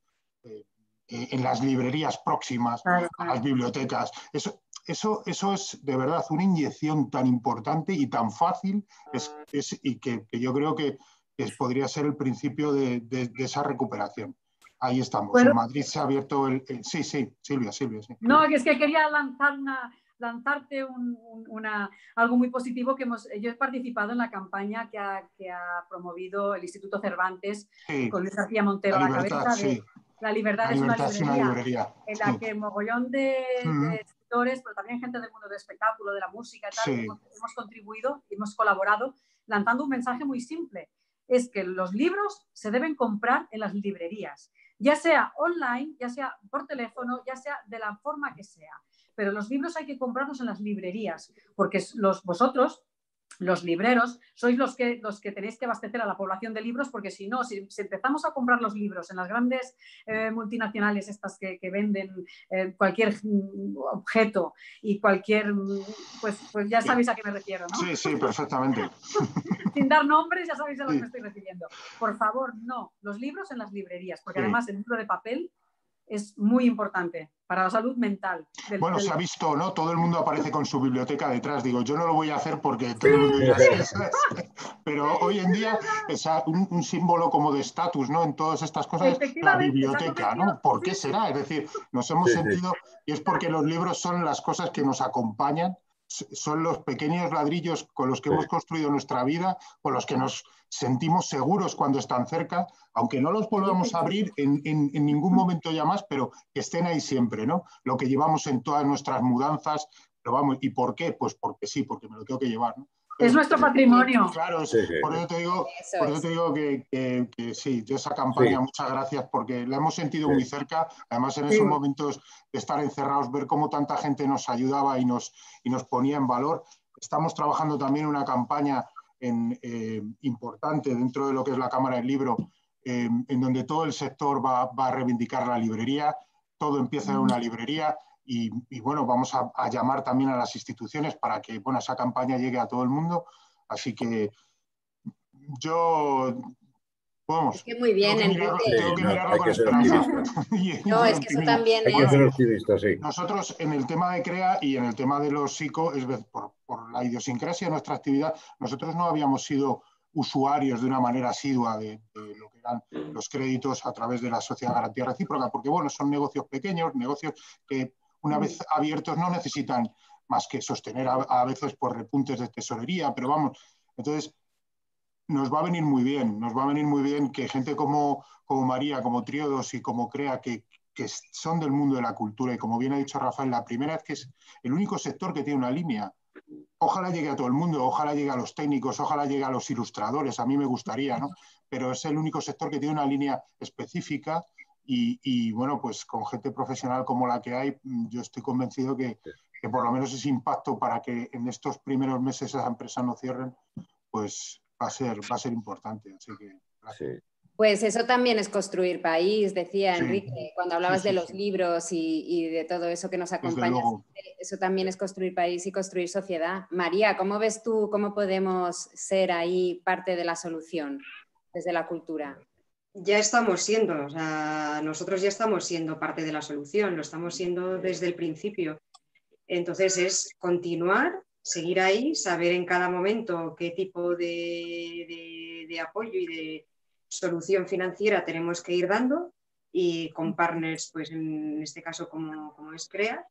en las librerías próximas a las bibliotecas. Eso es de verdad una inyección tan importante y tan fácil y que yo creo que podría ser el principio de esa recuperación. Ahí estamos. Bueno, en Madrid se ha abierto Sí, Silvia. Sí. No, es que quería lanzarte algo muy positivo yo he participado en la campaña que ha promovido el Instituto Cervantes, sí, con Luis García Montero a la cabeza, de La libertad es una librería, en la que mogollón de escritores, pero también gente del mundo del espectáculo, de la música y tal, hemos contribuido, hemos colaborado lanzando un mensaje muy simple: es que los libros se deben comprar en las librerías, ya sea online, ya sea por teléfono, ya sea de la forma que sea, pero los libros hay que comprarlos en las librerías, porque vosotros, los libreros, sois los que tenéis que abastecer a la población de libros, porque si no, si empezamos a comprar los libros en las grandes multinacionales estas que venden cualquier objeto y cualquier, pues ya sabéis a qué me refiero, ¿no? Sí, sí, perfectamente. Sin dar nombres, ya sabéis a lo que me estoy refiriendo. Por favor, no, los libros en las librerías, porque además el libro de papel es muy importante para la salud mental. Bueno, se ha visto, ¿no? Todo el mundo aparece con su biblioteca detrás. Digo, yo no lo voy a hacer porque todo el mundo ya sabe. Pero hoy en día es un símbolo como de estatus, ¿no? En todas estas cosas, la biblioteca, ¿no? ¿Por qué será? Es decir, nos hemos sentido, y es porque los libros son las cosas que nos acompañan, son los pequeños ladrillos con los que hemos construido nuestra vida, con los que nos sentimos seguros cuando están cerca, aunque no los volvamos a abrir en ningún momento ya más, pero que estén ahí siempre, ¿no? Lo que llevamos en todas nuestras mudanzas, pero vamos, ¿y por qué? Pues porque sí, porque me lo tengo que llevar, ¿no? Es nuestro patrimonio. Claro, por eso te digo que sí, yo esa campaña, muchas gracias, porque la hemos sentido muy cerca, además en esos momentos de estar encerrados, ver cómo tanta gente nos ayudaba y nos ponía en valor. Estamos trabajando también una campaña importante dentro de lo que es la Cámara del Libro, en donde todo el sector va a reivindicar la librería, todo empieza en una librería. Y bueno, vamos a llamar también a las instituciones para que esa campaña llegue a todo el mundo. Así que yo, vamos, es que muy bien, tengo que mirarlo con esperanza. No, es que eso también hay que ser optimista, sí. Nosotros en el tema de CREA y en el tema de los psico, por la idiosincrasia de nuestra actividad, nosotros no habíamos sido usuarios de una manera asidua de lo que eran los créditos a través de la Sociedad de Garantía Recíproca, porque son negocios pequeños, negocios que una vez abiertos no necesitan más que sostener a veces por repuntes de tesorería, pero vamos, entonces nos va a venir muy bien que gente como María, como Triodos y como CREA, que son del mundo de la cultura, y como bien ha dicho Rafael, la primera vez que es el único sector que tiene una línea. Ojalá llegue a todo el mundo, ojalá llegue a los técnicos, ojalá llegue a los ilustradores, a mí me gustaría, ¿no? Pero es el único sector que tiene una línea específica. Y bueno, pues con gente profesional como la que hay, yo estoy convencido que por lo menos ese impacto para que en estos primeros meses esas empresas no cierren, pues va a ser importante. Así que gracias. Pues eso también es construir país, decía Enrique, cuando hablabas de los libros y de todo eso que nos acompaña. Eso también es construir país y construir sociedad. María, ¿cómo ves tú, cómo podemos ser ahí parte de la solución desde la cultura? Ya estamos siendo, nosotros ya estamos siendo parte de la solución, lo estamos siendo desde el principio. Entonces es continuar, seguir ahí, saber en cada momento qué tipo de apoyo y de solución financiera tenemos que ir dando, y con partners, pues en este caso como es CREA,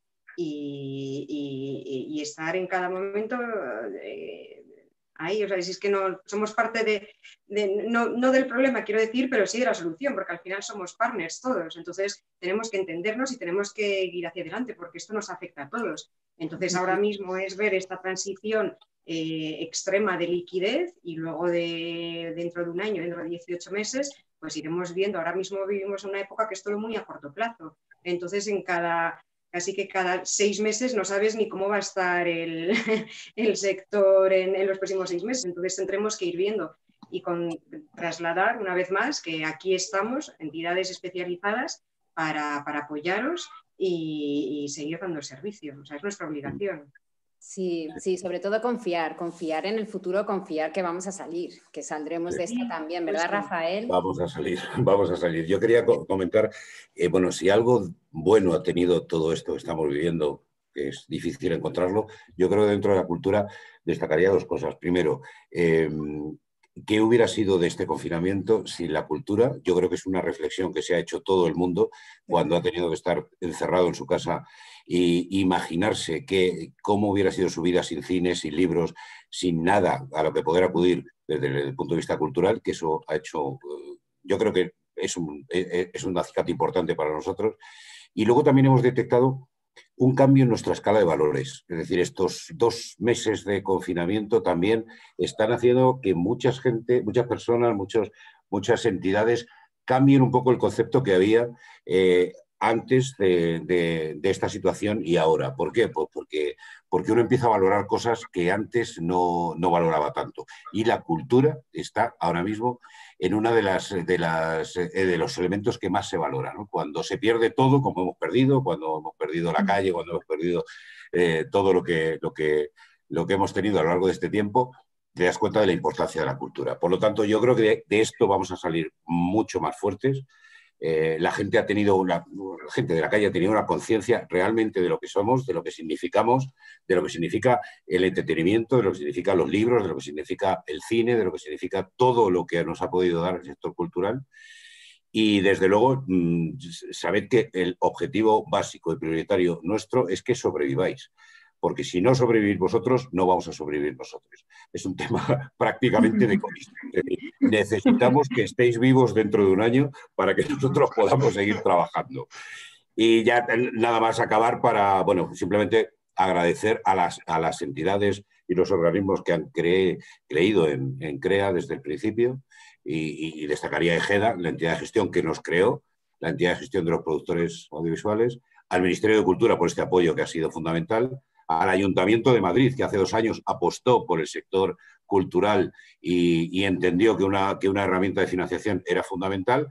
y estar en cada momento ahí. Si es que no somos parte no del problema, quiero decir, pero sí de la solución, porque al final somos partners todos. Entonces tenemos que entendernos y tenemos que ir hacia adelante, porque esto nos afecta a todos. Entonces ahora mismo es ver esta transición extrema de liquidez, y luego dentro de un año, dentro de 18 meses, pues iremos viendo. Ahora mismo vivimos en una época que es todo muy a corto plazo. Entonces casi que cada 6 meses no sabes ni cómo va a estar el sector en los próximos 6 meses. Entonces tendremos que ir viendo y trasladar una vez más que aquí estamos, entidades especializadas, para apoyaros y seguir dando el servicio. Es nuestra obligación. Sí, sobre todo confiar en el futuro, confiar que vamos a salir, que saldremos de esta también, ¿verdad, Rafael? Vamos a salir. Yo quería comentar, si algo bueno ha tenido todo esto que estamos viviendo, que es difícil encontrarlo, yo creo que dentro de la cultura destacaría 2 cosas. Primero, ¿qué hubiera sido de este confinamiento sin la cultura? Yo creo que es una reflexión que se ha hecho todo el mundo cuando ha tenido que estar encerrado en su casa y imaginarse cómo hubiera sido su vida sin cine, sin libros, sin nada a lo que poder acudir desde el punto de vista cultural, que eso ha hecho, yo creo que es un acicate importante para nosotros. Y luego también hemos detectado un cambio en nuestra escala de valores. Es decir, estos 2 meses de confinamiento también están haciendo que muchas personas, muchas entidades cambien un poco el concepto que había antes de esta situación y ahora. ¿Por qué? Pues porque uno empieza a valorar cosas que antes no valoraba tanto. Y la cultura está ahora mismo en una de los elementos que más se valora, ¿no? Cuando se pierde todo, como hemos perdido, cuando hemos perdido la calle, cuando hemos perdido todo lo que hemos tenido a lo largo de este tiempo, te das cuenta de la importancia de la cultura. Por lo tanto, yo creo que de esto vamos a salir mucho más fuertes. La gente de la calle ha tenido una conciencia realmente de lo que somos, de lo que significamos, de lo que significa el entretenimiento, de lo que significan los libros, de lo que significa el cine, de lo que significa todo lo que nos ha podido dar el sector cultural. Y desde luego, sabed que el objetivo básico y prioritario nuestro es que sobreviváis. Porque si no sobrevivís vosotros, no vamos a sobrevivir nosotros. Es un tema prácticamente de economía. Necesitamos que estéis vivos dentro de un año para que nosotros podamos seguir trabajando. Y ya nada más acabar para, bueno, simplemente agradecer a las entidades y los organismos que han creído en CREA desde el principio, y destacaría EGEDA, la entidad de gestión que nos creó, la entidad de gestión de los productores audiovisuales, al Ministerio de Cultura por este apoyo que ha sido fundamental, al Ayuntamiento de Madrid, que hace 2 años apostó por el sector cultural y entendió que una herramienta de financiación era fundamental,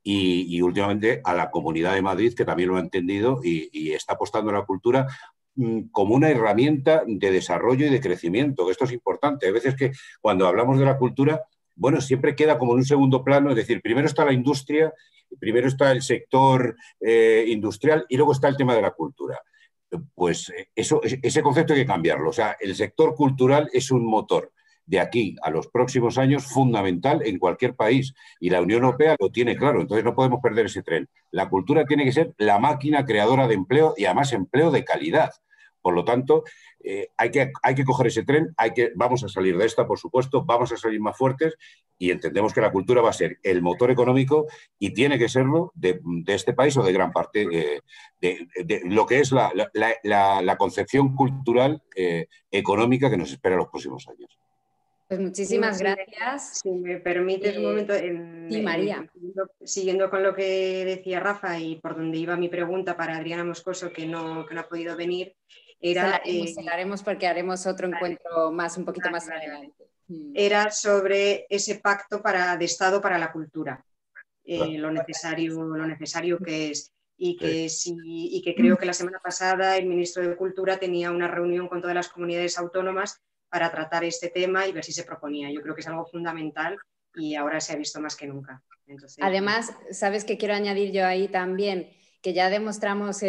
y últimamente a la Comunidad de Madrid, que también lo ha entendido y está apostando a la cultura como una herramienta de desarrollo y de crecimiento. Esto es importante. A veces que cuando hablamos de la cultura, bueno, siempre queda como en un segundo plano, es decir, primero está la industria, primero está el sector industrial y luego está el tema de la cultura. Pues ese concepto hay que cambiarlo. O sea, el sector cultural es un motor de aquí a los próximos años fundamental en cualquier país, y la Unión Europea lo tiene claro, entonces no podemos perder ese tren. La cultura tiene que ser la máquina creadora de empleo, y además empleo de calidad. Por lo tanto, hay que coger ese tren, vamos a salir de esta, por supuesto, vamos a salir más fuertes, y entendemos que la cultura va a ser el motor económico, y tiene que serlo de este país, o de gran parte de lo que es la concepción cultural económica que nos espera en los próximos años. Pues muchísimas gracias. Si me permites un momento, sí, María. Siguiendo con lo que decía Rafa y por donde iba mi pregunta para Adriana Moscoso, que no ha podido venir, era... Se la haremos porque haremos otro encuentro un poquito más adelante. Era sobre ese pacto de Estado para la cultura, lo necesario que es. Y que creo que la semana pasada el ministro de Cultura tenía una reunión con todas las comunidades autónomas para tratar este tema y ver si se proponía. Yo creo que es algo fundamental y ahora se ha visto más que nunca. Entonces, además, ¿sabes qué quiero añadir yo ahí también? Que ya demostramos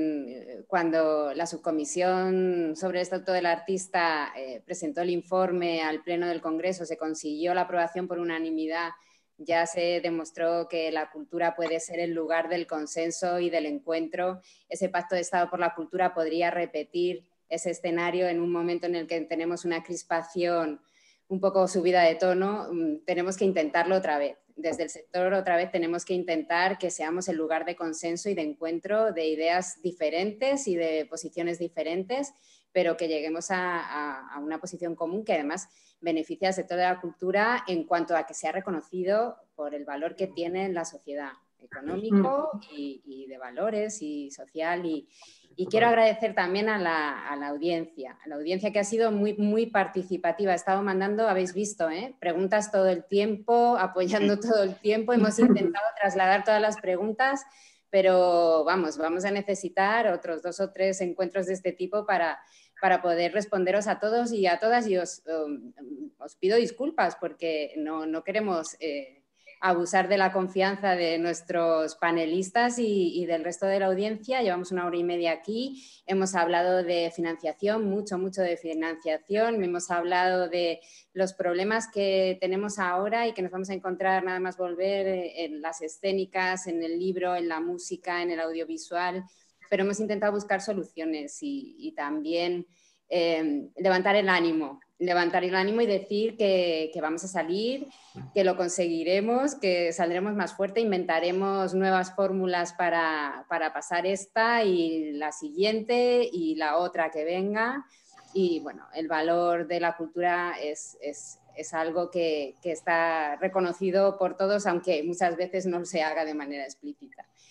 cuando la subcomisión sobre el Estatuto del Artista presentó el informe al Pleno del Congreso, se consiguió la aprobación por unanimidad. Ya se demostró que la cultura puede ser el lugar del consenso y del encuentro. Ese pacto de Estado por la cultura podría repetir ese escenario en un momento en el que tenemos una crispación un poco subida de tono. Tenemos que intentarlo otra vez. Desde el sector otra vez tenemos que intentar que seamos el lugar de consenso y de encuentro de ideas diferentes y de posiciones diferentes, pero que lleguemos a una posición común que además beneficia al sector de la cultura en cuanto a que sea reconocido por el valor que tiene en la sociedad, económico y de valores y social. Y quiero agradecer también a la audiencia que ha sido muy, muy participativa. Ha estado mandando, habéis visto, preguntas todo el tiempo, apoyando todo el tiempo. Hemos intentado trasladar todas las preguntas, pero vamos a necesitar otros 2 o 3 encuentros de este tipo para poder responderos a todos y a todas, y os pido disculpas porque no queremos abusar de la confianza de nuestros panelistas y del resto de la audiencia. Llevamos 1 hora y media aquí, hemos hablado de financiación, mucho de financiación, hemos hablado de los problemas que tenemos ahora y que nos vamos a encontrar nada más volver en las escénicas, en el libro, en la música, en el audiovisual, pero hemos intentado buscar soluciones y también levantar el ánimo y decir que vamos a salir, que lo conseguiremos, que saldremos más fuerte, inventaremos nuevas fórmulas para pasar esta y la siguiente y la otra que venga. Y bueno, el valor de la cultura es algo que está reconocido por todos, aunque muchas veces no se haga de manera explícita.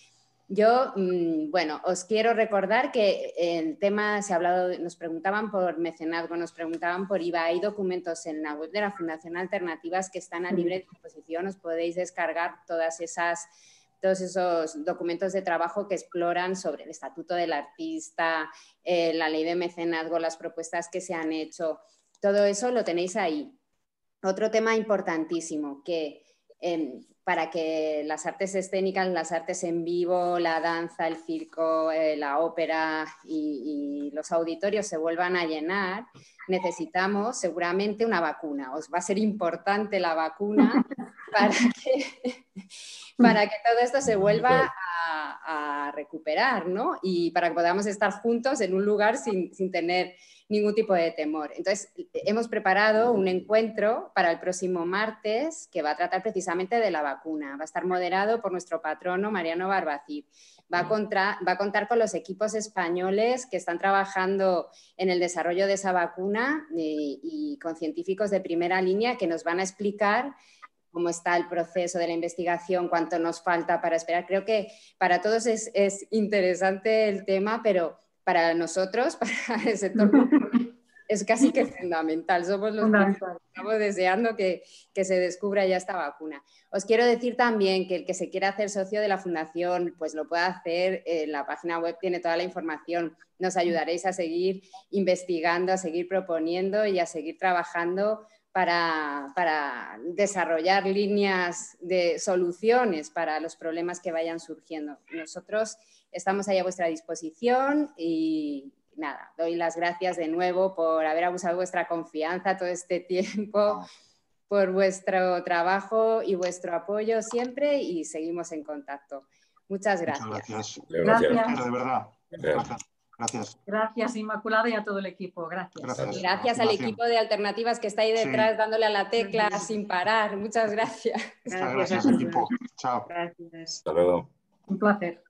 Yo, bueno, os quiero recordar que el tema se ha hablado, nos preguntaban por mecenazgo, nos preguntaban por IVA. Hay documentos en la web de la Fundación Alternativas que están a libre disposición. Os podéis descargar todos esos documentos de trabajo que exploran sobre el estatuto del artista, la ley de mecenazgo, las propuestas que se han hecho. Todo eso lo tenéis ahí. Otro tema importantísimo que para que las artes escénicas, las artes en vivo, la danza, el circo, la ópera y los auditorios se vuelvan a llenar, necesitamos seguramente una vacuna. Os va a ser importante la vacuna para que todo esto se vuelva a recuperar, ¿no? Y para que podamos estar juntos en un lugar sin tener ningún tipo de temor. Entonces, hemos preparado un encuentro para el próximo martes que va a tratar precisamente de la vacuna. Va a estar moderado por nuestro patrono, Mariano Barbacid. Va a contar con los equipos españoles que están trabajando en el desarrollo de esa vacuna y con científicos de primera línea que nos van a explicar cómo está el proceso de la investigación, cuánto nos falta para esperar. Creo que para todos es interesante el tema, pero para nosotros, para el sector, es casi que fundamental. Somos los que estamos deseando que se descubra ya esta vacuna. Os quiero decir también que el que se quiera hacer socio de la Fundación, pues lo puede hacer. La página web tiene toda la información. Nos ayudaréis a seguir investigando, a seguir proponiendo y a seguir trabajando para desarrollar líneas de soluciones para los problemas que vayan surgiendo. Nosotros estamos ahí a vuestra disposición y nada, doy las gracias de nuevo por haber abusado de vuestra confianza todo este tiempo, por vuestro trabajo y vuestro apoyo siempre y seguimos en contacto. Muchas gracias. Muchas Gracias. De verdad. Gracias. Gracias, Inmaculada, y a todo el equipo. Gracias. Y gracias al equipo de Alternativas que está ahí detrás dándole a la tecla sin parar. Muchas gracias. Gracias equipo. Chao. Gracias. Hasta luego. Un placer.